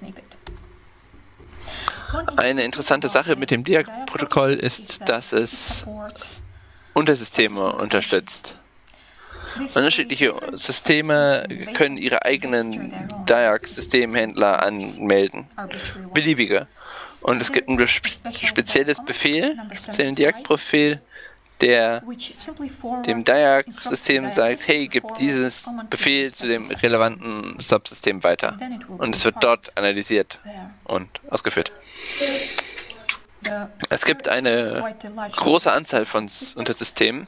Speaker 4: Eine interessante Sache mit dem diag-Protokoll ist, dass es Untersysteme unterstützt. Unterschiedliche Systeme können ihre eigenen diag-Systemhändler anmelden, beliebige. Und es gibt ein spezielles Befehl, speziellen diag-Befehl, der dem diag-System sagt, hey, gib dieses Befehl zu dem relevanten Subsystem weiter. Und es wird dort analysiert und ausgeführt. Es gibt eine große Anzahl von Untersystemen.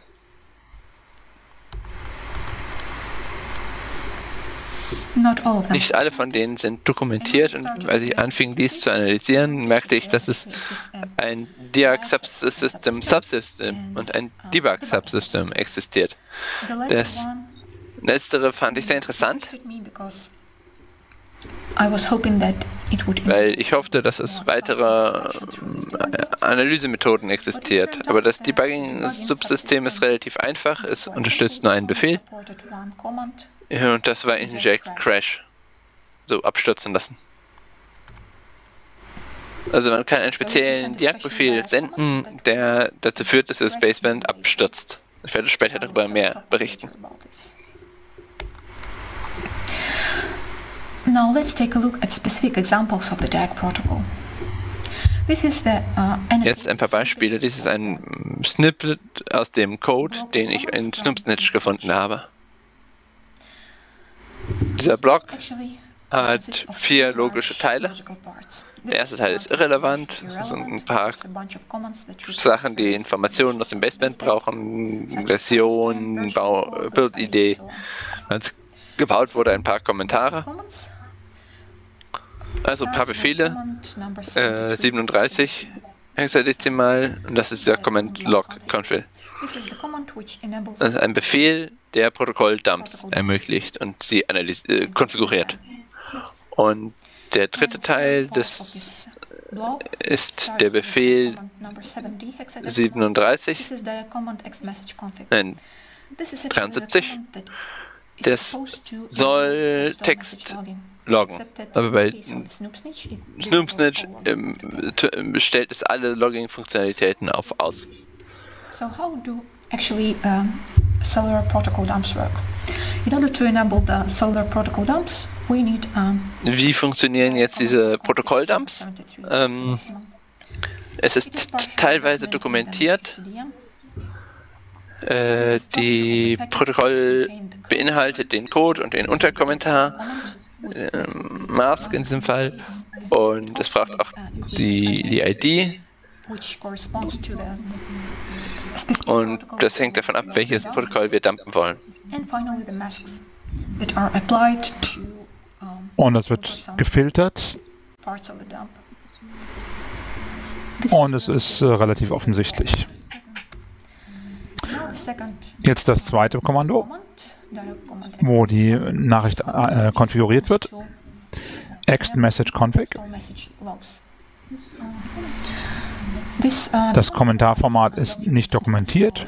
Speaker 4: Nicht alle von denen sind dokumentiert, und als ich anfing, dies zu analysieren, merkte ich, dass es ein diag-Subsystem und ein debug-Subsystem existiert. Das letztere fand ich sehr interessant, weil ich hoffte, dass es weitere Analysemethoden existiert. Aber das Debugging-Subsystem ist relativ einfach, es unterstützt nur einen Befehl. Und das war Inject Crash. So abstürzen lassen. Also man kann einen speziellen diag-Befehl senden, der dazu führt, dass das Baseband abstürzt. Ich werde später darüber mehr berichten.
Speaker 3: Now let's take a look at specific examples of the diag protocol.
Speaker 4: Jetzt ein paar Beispiele. Dies ist ein Snippet aus dem Code, den ich in Snoopsnitch gefunden habe. Dieser Block hat 4 logische Teile. Der erste Teil ist irrelevant. Das sind ein paar Sachen, die Informationen aus dem Baseband brauchen. Version, Bildidee. Als gebaut wurde, ein paar Kommentare. Also ein paar Befehle. 37 hexadezimal. Und das ist der Command log config. Das ist ein Befehl, der Protokoll-Dumps ermöglicht und sie konfiguriert. Und der dritte Teil ist der Befehl 37, nein, 73. Das soll Text loggen. Aber bei Snoopsnitch stellt es alle Logging-Funktionalitäten aus.
Speaker 3: So how do actually Cellular Protocol dumps work? In order to enable the Cellular Protocol dumps, we need
Speaker 4: Wie funktionieren jetzt diese Protokolldumps? Es ist teilweise dokumentiert. Die Protokoll beinhaltet den Code und den Unterkommentar, Mask in diesem Fall, und es braucht auch die ID. Und das hängt davon ab, welches Protokoll wir dumpen wollen.
Speaker 1: Und das wird gefiltert. Und es ist relativ offensichtlich. Jetzt das zweite Kommando, wo die Nachricht konfiguriert wird. Ext-Message-Config. Das Kommentarformat ist nicht dokumentiert.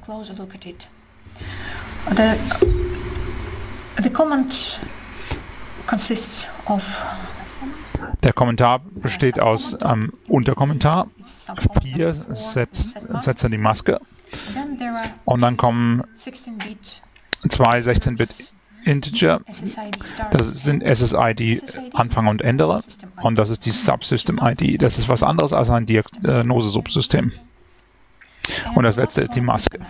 Speaker 1: Der Kommentar besteht aus Unterkommentar, 4 Sätze die Maske, und dann kommen 2 16-Bit Integer, das sind SSID Anfang und Ende, und das ist die Subsystem-ID. Das ist was anderes als ein Diagnose-Subsystem. Und das letzte ist die Maske.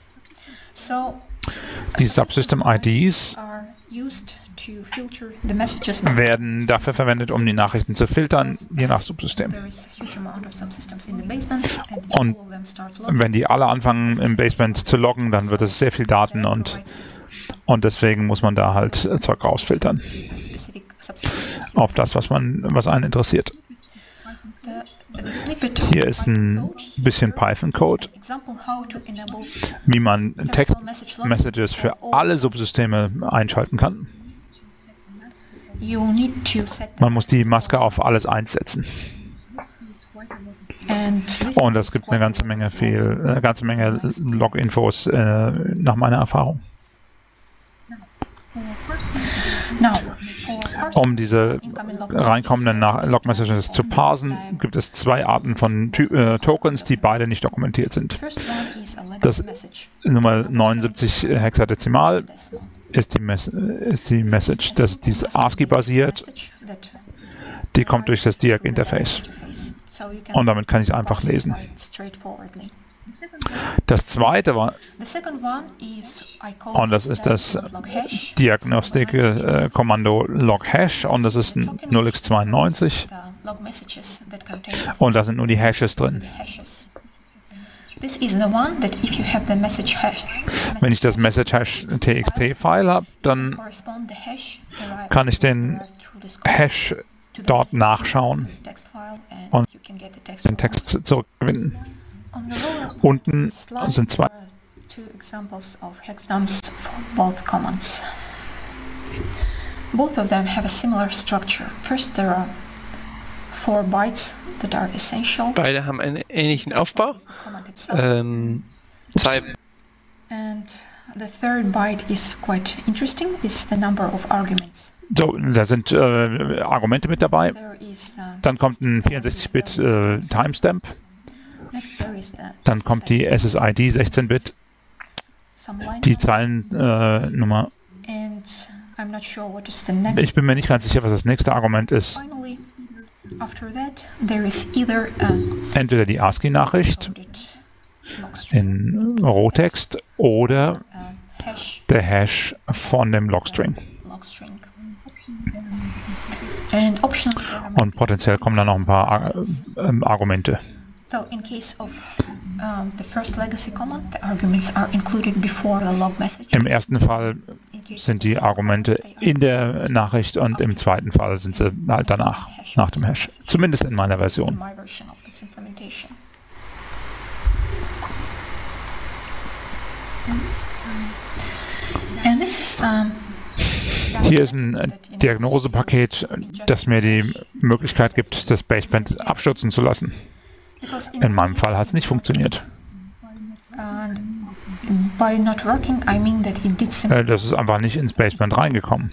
Speaker 1: Die Subsystem-IDs werden dafür verwendet, um die Nachrichten zu filtern, je nach Subsystem. Und wenn die alle anfangen im Baseband zu loggen, dann wird es sehr viel Daten und Und deswegen muss man da halt Zeug rausfiltern. Auf das, was einen interessiert. Hier ist ein bisschen Python-Code, wie man Text-Messages für alle Subsysteme einschalten kann. Man muss die Maske auf alles 1 setzen. Und es gibt eine ganze Menge Log-Infos nach meiner Erfahrung. Um diese reinkommenden Log-Messages zu parsen, gibt es 2 Arten von Tokens, die beide nicht dokumentiert sind. Das Nummer 79 hexadezimal ist die Message, die ist ASCII-basiert. Die kommt durch das DIAC-Interface. Und damit kann ich es einfach lesen. Das zweite war, und das ist das Diagnostik-Kommando loghash, und das ist ein 0x92, und da sind nur die Hashes drin. Wenn ich das Message-Hash-TXT-File habe, dann kann ich den Hash dort nachschauen und den Text zurückgewinnen. Unten sind 2
Speaker 3: examples of hexdumps for both commands. Both of them have a similar structure. First, there are 4 bytes that are essential.
Speaker 4: Beide haben einen ähnlichen Aufbau. 2.
Speaker 3: And the third byte is quite interesting. It's the number of arguments.
Speaker 1: So, da sind Argumente mit dabei. Dann kommt ein 64-Bit Timestamp. Dann kommt die SSID 16-Bit, die Zeilennummer. Ich bin mir nicht ganz sicher, was das nächste Argument ist. Entweder die ASCII-Nachricht in Rohtext oder der Hash von dem Logstring. Und potenziell kommen dann noch ein paar Argumente.
Speaker 3: So in case of the first legacy command, the arguments are included before the log message.
Speaker 1: Im ersten Fall sind die Argumente in der Nachricht und im zweiten Fall sind sie halt danach, nach dem Hash. Zumindest in meiner Version.
Speaker 3: And this is,
Speaker 1: hier ist ein Diagnosepaket, das mir die Möglichkeit gibt, das Baseband abstürzen zu lassen. In meinem Fall hat es nicht funktioniert. Das ist einfach nicht ins Baseband reingekommen.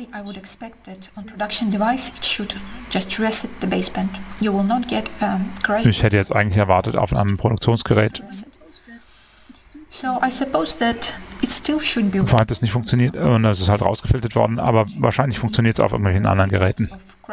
Speaker 1: Ich hätte jetzt eigentlich erwartet auf einem Produktionsgerät. Hat es nicht funktioniert und es ist halt rausgefiltert worden, aber wahrscheinlich funktioniert es auf irgendwelchen anderen Geräten.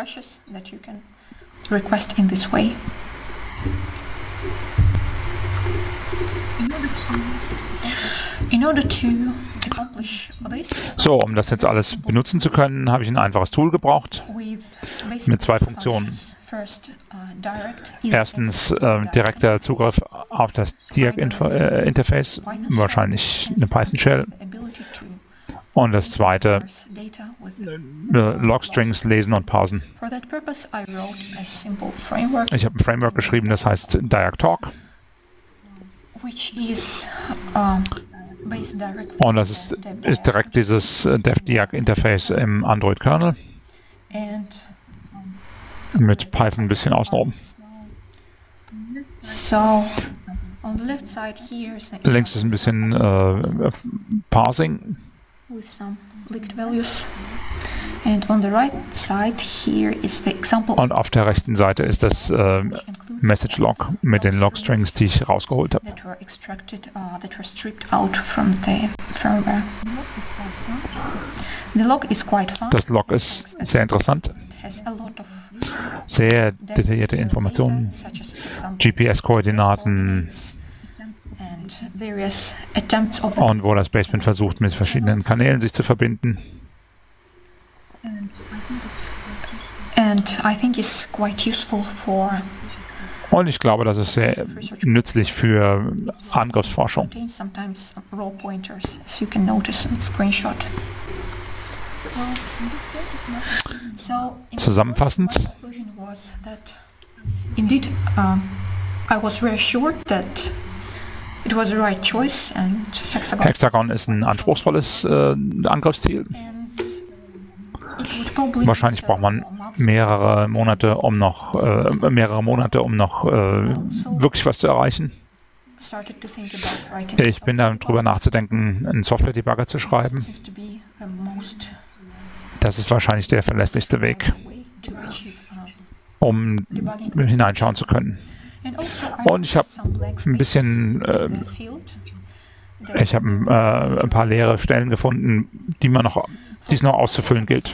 Speaker 1: So, um das jetzt alles benutzen zu können, habe ich ein einfaches Tool gebraucht mit 2 Funktionen. Erstens direkter Zugriff auf das DIAC-Interface, wahrscheinlich eine Python-Shell. Und das zweite, Logstrings lesen und parsen. Ich habe ein Framework geschrieben, das heißt DIAC-Talk. Und das ist direkt dieses DevDiac-Interface im Android-Kernel. Mit Python ein bisschen außenrum. Links ist ein bisschen Parsing. Und auf der rechten Seite ist das Message Log mit den Logstrings, die ich rausgeholt habe. Das Log ist sehr interessant. Sehr detaillierte Informationen, GPS-Koordinaten und wo das Baseband versucht, mit verschiedenen Kanälen sich zu verbinden. Und ich glaube, das ist sehr nützlich für Angriffsforschung. Zusammenfassend.
Speaker 3: Indeed, I was reassured that it was the right choice and
Speaker 1: Hexagon ist ein anspruchsvolles Angriffsziel. Wahrscheinlich braucht man mehrere Monate, um noch wirklich was zu erreichen. Ich bin darüber nachzudenken, einen Software-Debugger zu schreiben. Das ist wahrscheinlich der verlässlichste Weg, um hineinschauen zu können. Und ich habe ein bisschen, ein paar leere Stellen gefunden, die es noch auszufüllen gilt.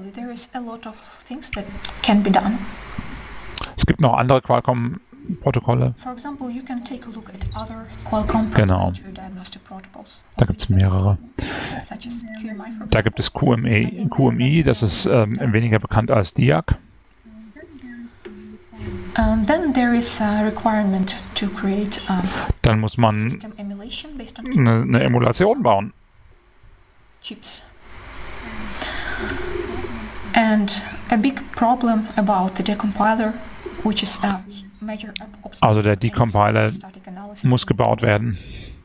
Speaker 1: Es gibt noch andere Qualcomm-Protokolle. Genau. Da gibt es mehrere. Da gibt es QMI, das ist weniger bekannt als DIAC. Dann muss man eine Emulation bauen.
Speaker 3: And a big problem about the decompiler, which is a major
Speaker 1: also der Decompiler muss gebaut werden.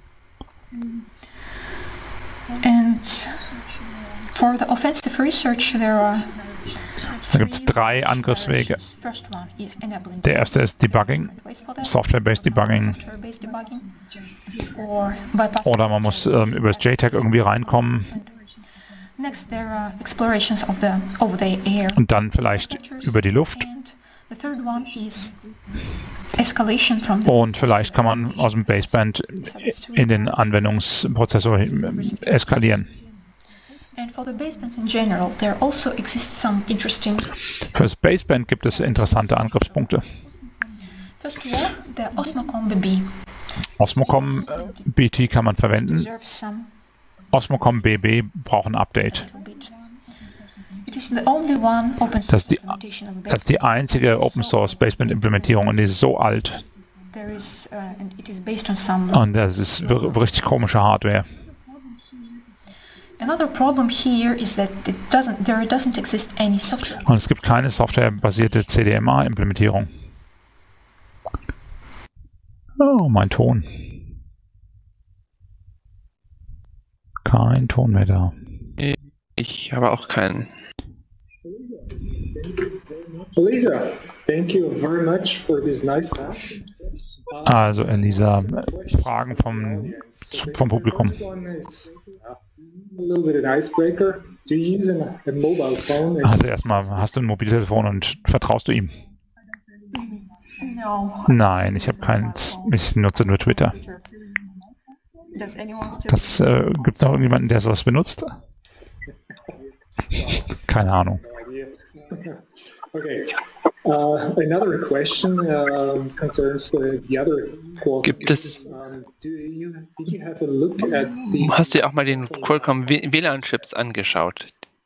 Speaker 3: And for the offensive research there are
Speaker 1: Da gibt es 3 Angriffswege. Der erste ist Debugging, Software-based Debugging. Oder man muss über das JTAG irgendwie reinkommen. Und dann vielleicht über die Luft. Und vielleicht kann man aus dem Baseband in den Anwendungsprozessor eskalieren. Für das Baseband gibt es interessante Angriffspunkte. Osmocom BT kann man verwenden. Osmocom BB braucht ein Update. Das ist die einzige Open-Source Baseband-Implementierung und die ist so alt. Und das ist richtig komische Hardware. Und es gibt keine softwarebasierte CDMA-Implementierung. Oh, mein Ton. Kein Ton mehr da.
Speaker 4: Ich habe auch keinen.
Speaker 2: Elisa, thank you very much for this nice talk.
Speaker 1: Also Elisa, Fragen vom Publikum. Also erstmal, hast du ein Mobiltelefon und vertraust du ihm? Nein, ich habe keins. Ich nutze nur Twitter. Gibt es noch irgendjemanden, der sowas benutzt? Keine Ahnung.
Speaker 2: Okay. Another question concerns the other
Speaker 4: Gibt es, hast du dir auch mal den Qualcomm WLAN-Chips angeschaut?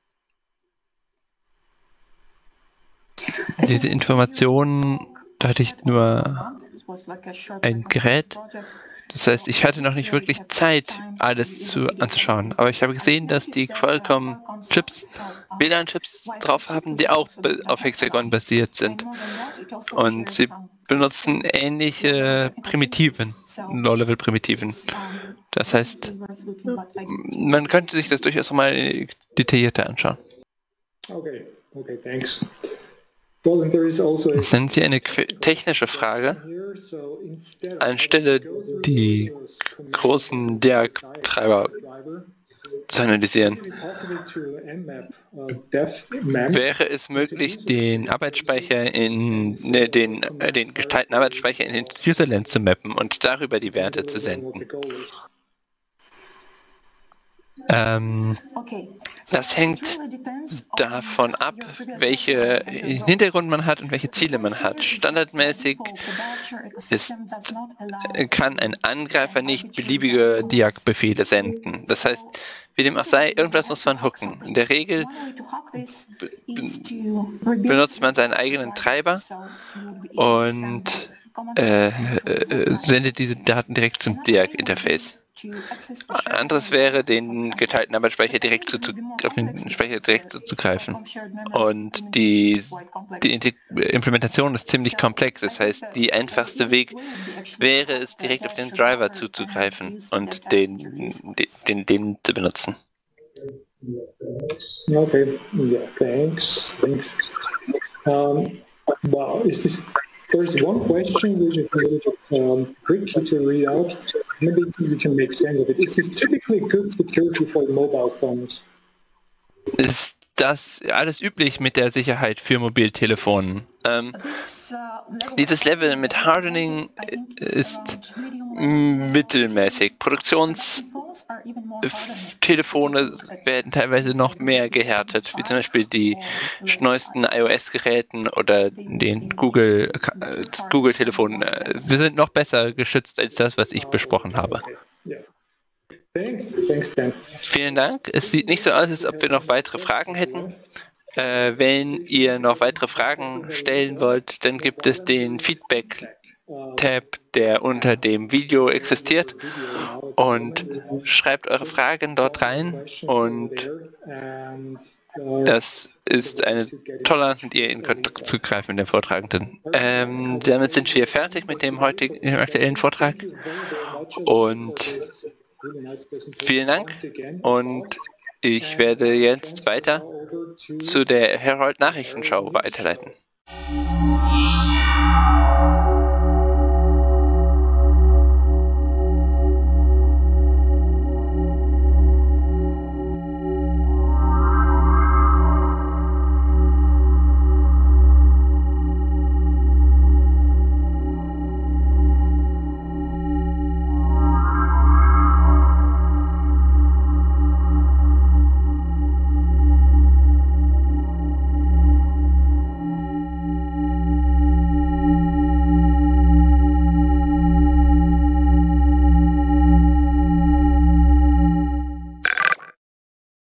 Speaker 4: Diese Informationen, da hatte ich nur ein Gerät. Das heißt, ich hatte noch nicht wirklich Zeit, alles anzuschauen. Aber ich habe gesehen, dass die Qualcomm-Chips WLAN-Chips drauf haben, die auch auf Hexagon basiert sind. Und sie benutzen ähnliche Primitiven, Low-Level-Primitiven. Das heißt, man könnte sich das durchaus mal detaillierter anschauen.
Speaker 2: Okay, thanks.
Speaker 4: Dann ist hier eine technische Frage. Anstelle die großen DIAC-Treiber zu analysieren, wäre es möglich, den Arbeitsspeicher den geteilten Arbeitsspeicher in den Userland zu mappen und darüber die Werte zu senden. Das hängt davon ab, welche Hintergrund man hat und welche Ziele man hat. Standardmäßig kann ein Angreifer nicht beliebige DIAC-Befehle senden. Das heißt, wie dem auch sei, irgendwas muss man hooken. In der Regel benutzt man seinen eigenen Treiber und sendet diese Daten direkt zum DIAG-Interface. Anderes wäre, den geteilten Arbeitsspeicher auf den Speicher direkt zuzugreifen. Und die Implementation ist ziemlich komplex. Das heißt, der einfachste Weg wäre es, direkt auf den Driver zuzugreifen und den zu benutzen.
Speaker 2: Okay, yeah, thanks. Wow, there's one question which is a little tricky to read out. Maybe you can make sense of it. Is this typically good security for mobile phones?
Speaker 4: Ist das alles üblich mit der Sicherheit für Mobiltelefonen? Dieses Level mit Hardening ist mittelmäßig. Produktionstelefone werden teilweise noch mehr gehärtet, wie zum Beispiel die neuesten iOS-Geräten oder den Google-Telefonen. Wir sind noch besser geschützt als das, was ich besprochen habe.
Speaker 2: Thanks, Dan.
Speaker 4: Vielen Dank. Es sieht nicht so aus, als ob wir noch weitere Fragen hätten. Wenn ihr noch weitere Fragen stellen wollt, dann gibt es den Feedback-Tab, der unter dem Video existiert. Und schreibt eure Fragen dort rein. Und das ist eine tolle Art, mit ihr in Kontakt zu greifen mit dem Vortragenden. Damit sind wir fertig mit dem aktuellen Vortrag. Und vielen Dank. Und ich werde jetzt weiter zu der Herald Nachrichtenschau weiterleiten.